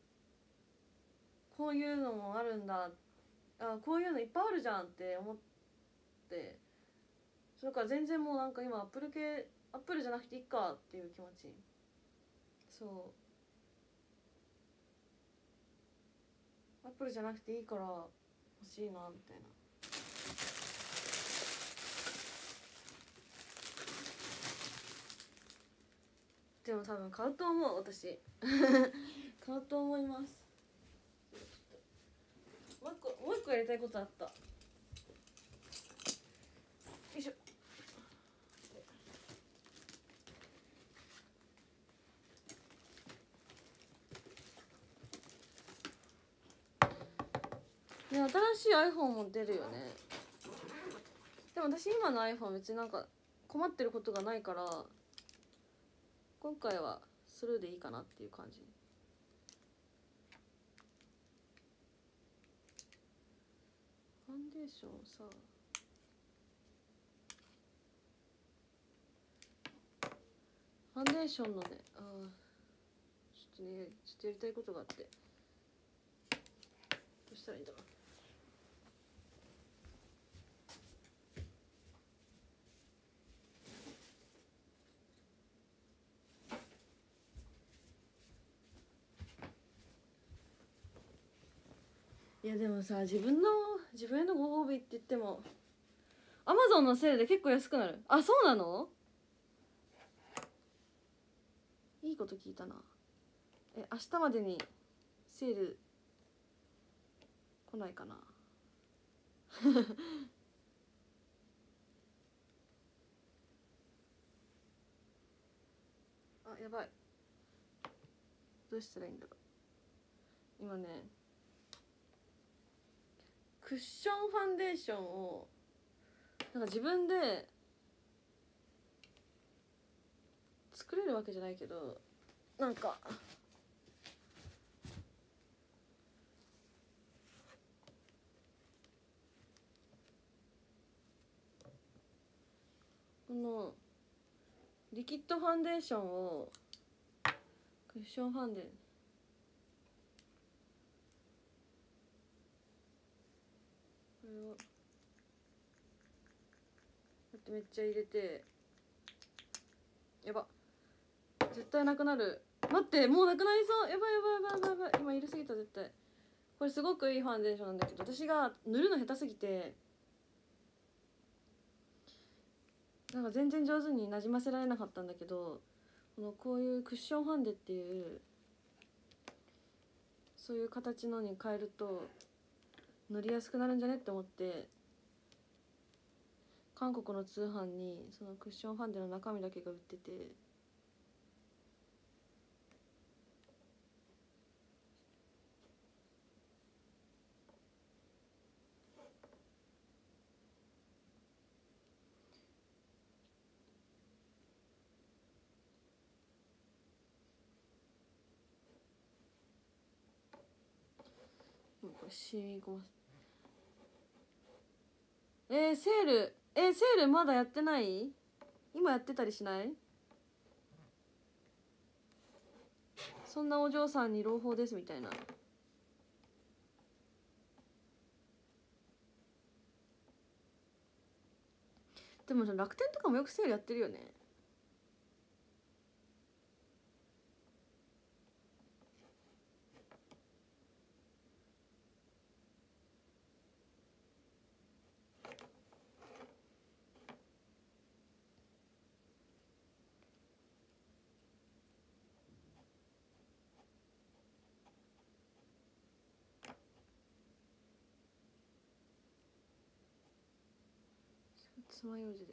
こういうのもあるんだ、あこういうのいっぱいあるじゃんって思って、それから全然もうなんか今アップル系アップルじゃなくていいかっていう気持ち。そうアップルじゃなくていいから欲しいなみたいな。 でも多分買うと思う私買うと思います。もう一個もう一個やりたいことあった。よいしょ。ね、新しい iPhone も出るよね。でも私今の iPhone 別になんか困ってることがないから今回はスルーでいいかなっていう感じ。ファンデーションさ、ファンデーションのね、あーちょっとねちょっとやりたいことがあって、どうしたらいいんだろう。いやでもさ、自分の自分へのご褒美って言ってもアマゾンのセールで結構安くなる。あ、そうなの？いいこと聞いたな。え、明日までにセール来ないかなあ、やばい。どうしたらいいんだろう。今ね、クッションファンデーションをなんか自分で作れるわけじゃないけど、なんかこのリキッドファンデーションをクッションファンデこれをこうやってめっちゃ入れて、やば、絶対なくなる。待って、もうなくなりそう。やばいやばいやばいやばいやばい、今入れすぎた。絶対これすごくいいファンデーションなんだけど、私が塗るの下手すぎてなんか全然上手になじませられなかったんだけど、このこういうクッションファンデっていうそういう形のに変えると塗りやすくなるんじゃねって思って、韓国の通販にそのクッションファンデの中身だけが売ってて、もうこれ染み込ます。えー、セールえー、セールまだやってない？今やってたりしない？そんなお嬢さんに朗報ですみたいな。でも楽天とかもよくセールやってるよね。爪楊枝で、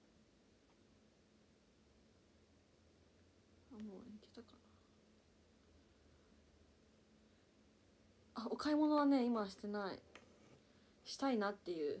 あ、もういけたかな。あ、お買い物はね今はしてない。したいなっていう。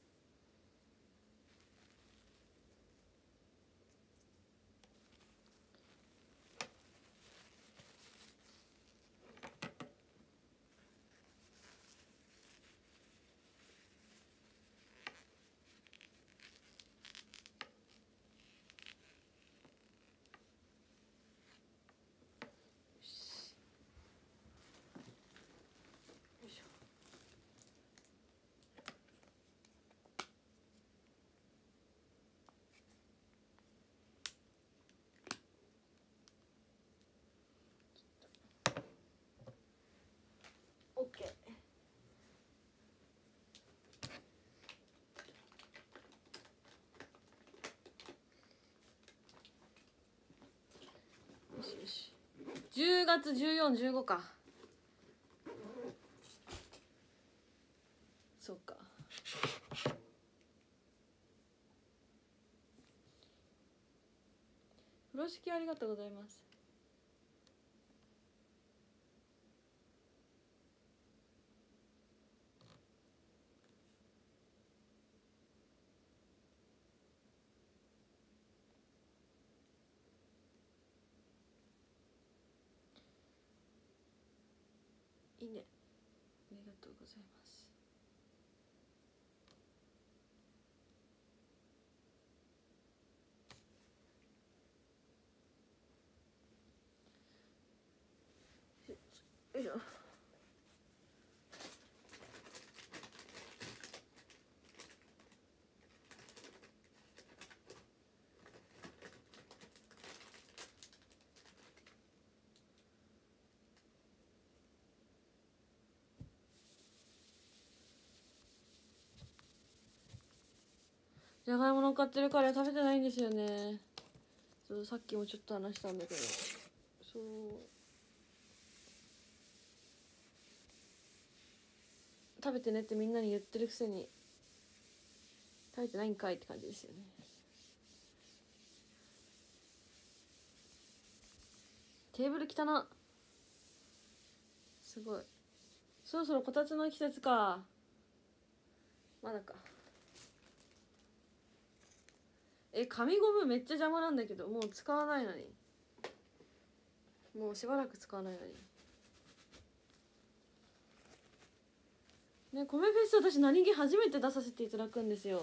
オッケー。 じゅうがつじゅうよっかじゅうごか。そうか。風呂敷ありがとうございます。いいね、ありがとうございます。よいしょ。じゃがいも乗っかってるカレー食べてないんですよね。そう、さっきもちょっと話したんだけど、そう食べてねってみんなに言ってるくせに食べてないんかいって感じですよね。テーブル汚な。すごい。そろそろこたつの季節か。まだか。え、紙ゴムめっちゃ邪魔なんだけど、もう使わないのに。もうしばらく使わないのに。ね、米フェス私何気初めて出させていただくんですよ。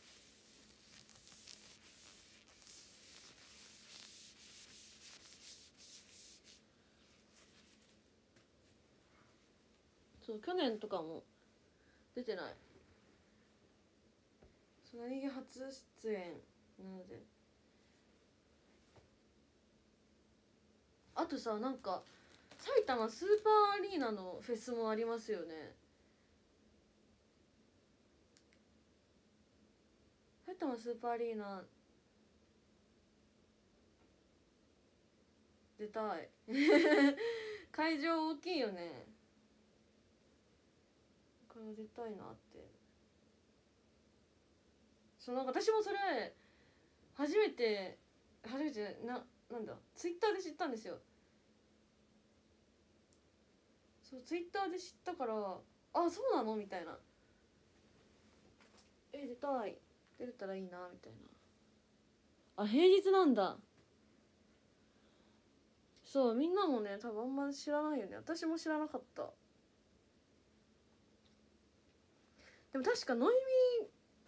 そう、去年とかも出てない。そう、何気初出演なので。あとさ、なんか埼玉スーパーアリーナのフェスもありますよね。埼玉スーパーアリーナ出たい会場大きいよね。これ出たいなって。そう、なんか私もそれ初めて初めてな、なんだ、ツイッターで知ったんですよ。そう、ツイッターで知ったから、あ、そうなのみたいな。え、出たい、出れたらいいなみたいな。あ、平日なんだ。そう、みんなもね多分あんま知らないよね。私も知らなかった。でも確かノイミ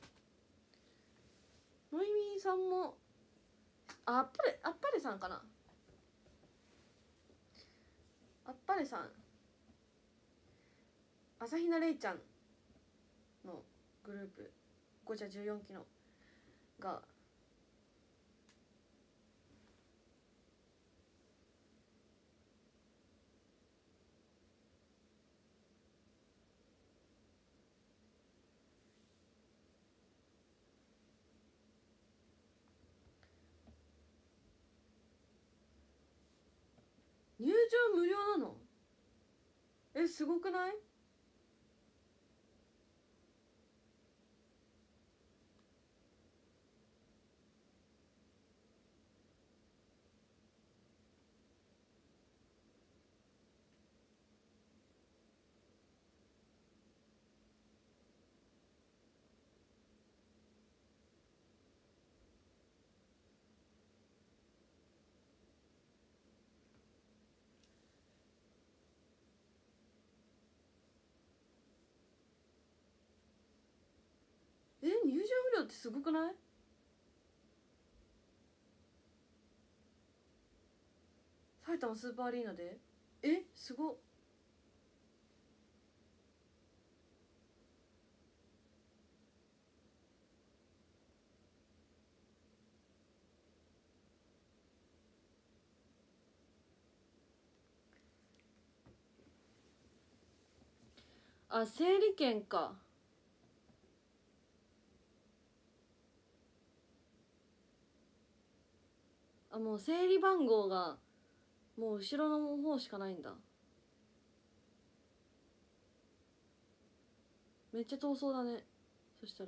ーノイミーさんも、あ、あっぱれあっぱれさんかな。あっぱれさん、朝比奈れいちゃんのグループご茶じゅうよんきのが入場無料なの。え、すごくない？え、入場無料ってすごくない？埼玉スーパーアリーナで？え、すごっ。あ、整理券か。あ、もう整理番号がもう後ろの方しかないんだ。めっちゃ遠そうだね。そしたら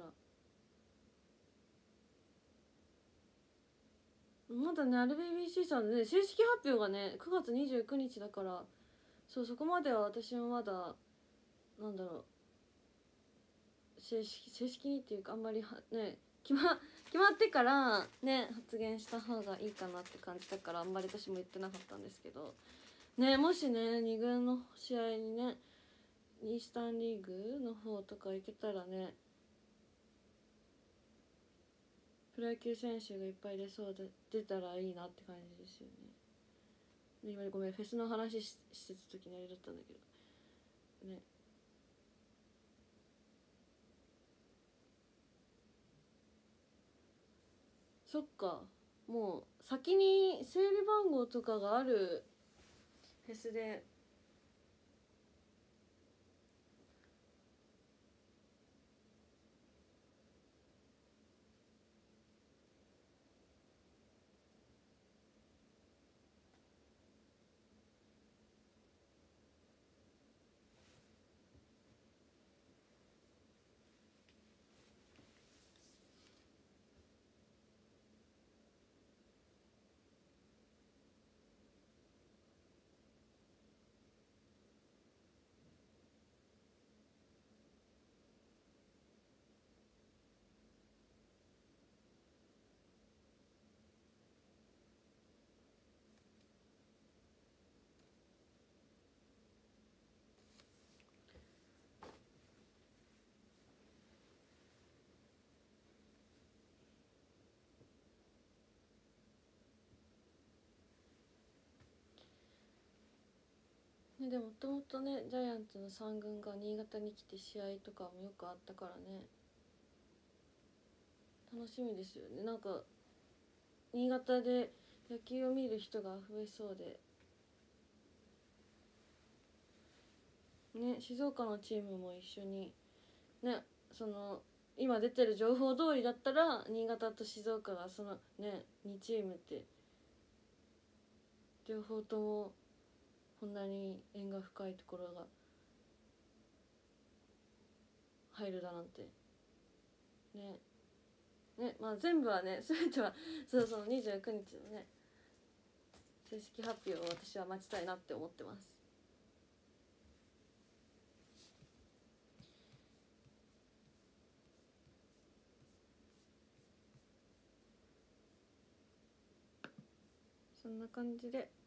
まだね、アールビービーシー さんで、ね、正式発表がねくがつにじゅうくにちだから、そう、そこまでは私もまだなんだろう、正式正式にっていうか、あんまりはね決ま決まってからね発言した方がいいかなって感じだから、あんまり私も言ってなかったんですけどね、もしねに軍の試合にねイースタンリーグの方とか行けたらね、プロ野球選手がいっぱい出そうで出たらいいなって感じですよね。今ごめん、フェスの話 し, してた時にあれだったんだけどね。そっか、もう先に整理番号とかがあるフェスでね、でもともとねジャイアンツのさん軍が新潟に来て試合とかもよくあったからね、楽しみですよね。なんか新潟で野球を見る人が増えそうでね、静岡のチームも一緒にね、その今出てる情報通りだったら新潟と静岡がそのねにチームって両方ともこんなに縁が深いところが入るだなんてね。ね、まあ全部はね全てはそうそうにじゅうくにちのね正式発表を私は待ちたいなって思ってます。そんな感じで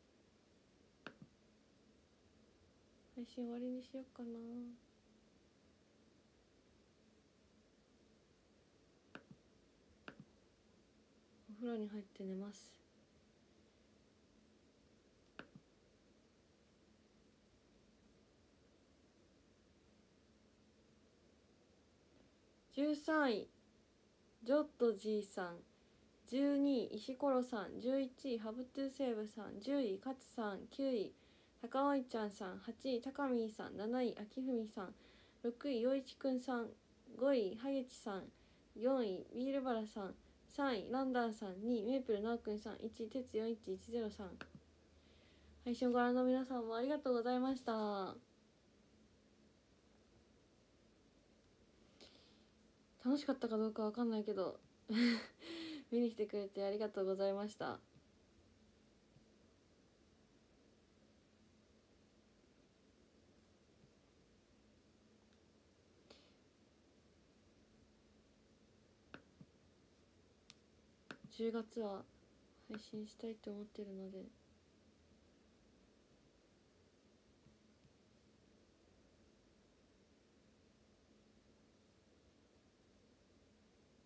配信終わりにしようかな。お風呂に入って寝ます。じゅうさんいジョット G さん、じゅうにい石ころさん、じゅういちいハブトゥーセーブさん、じゅうい勝さん、きゅうい高尾いちゃんさん、はちい高見さん、なない秋文さん、ろくい陽一くんさん、ごいはげちさん、よんいビールバラさん、さんいランダーさん、にいメープルなおくんさん、いちい鉄よんいちいちゼロさん。配信をご覧の皆さんもありがとうございました。楽しかったかどうかわかんないけど見に来てくれてありがとうございました。じゅうがつは配信したいと思ってるので、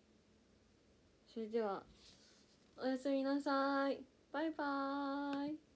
それではおやすみなさい。バイバーイ。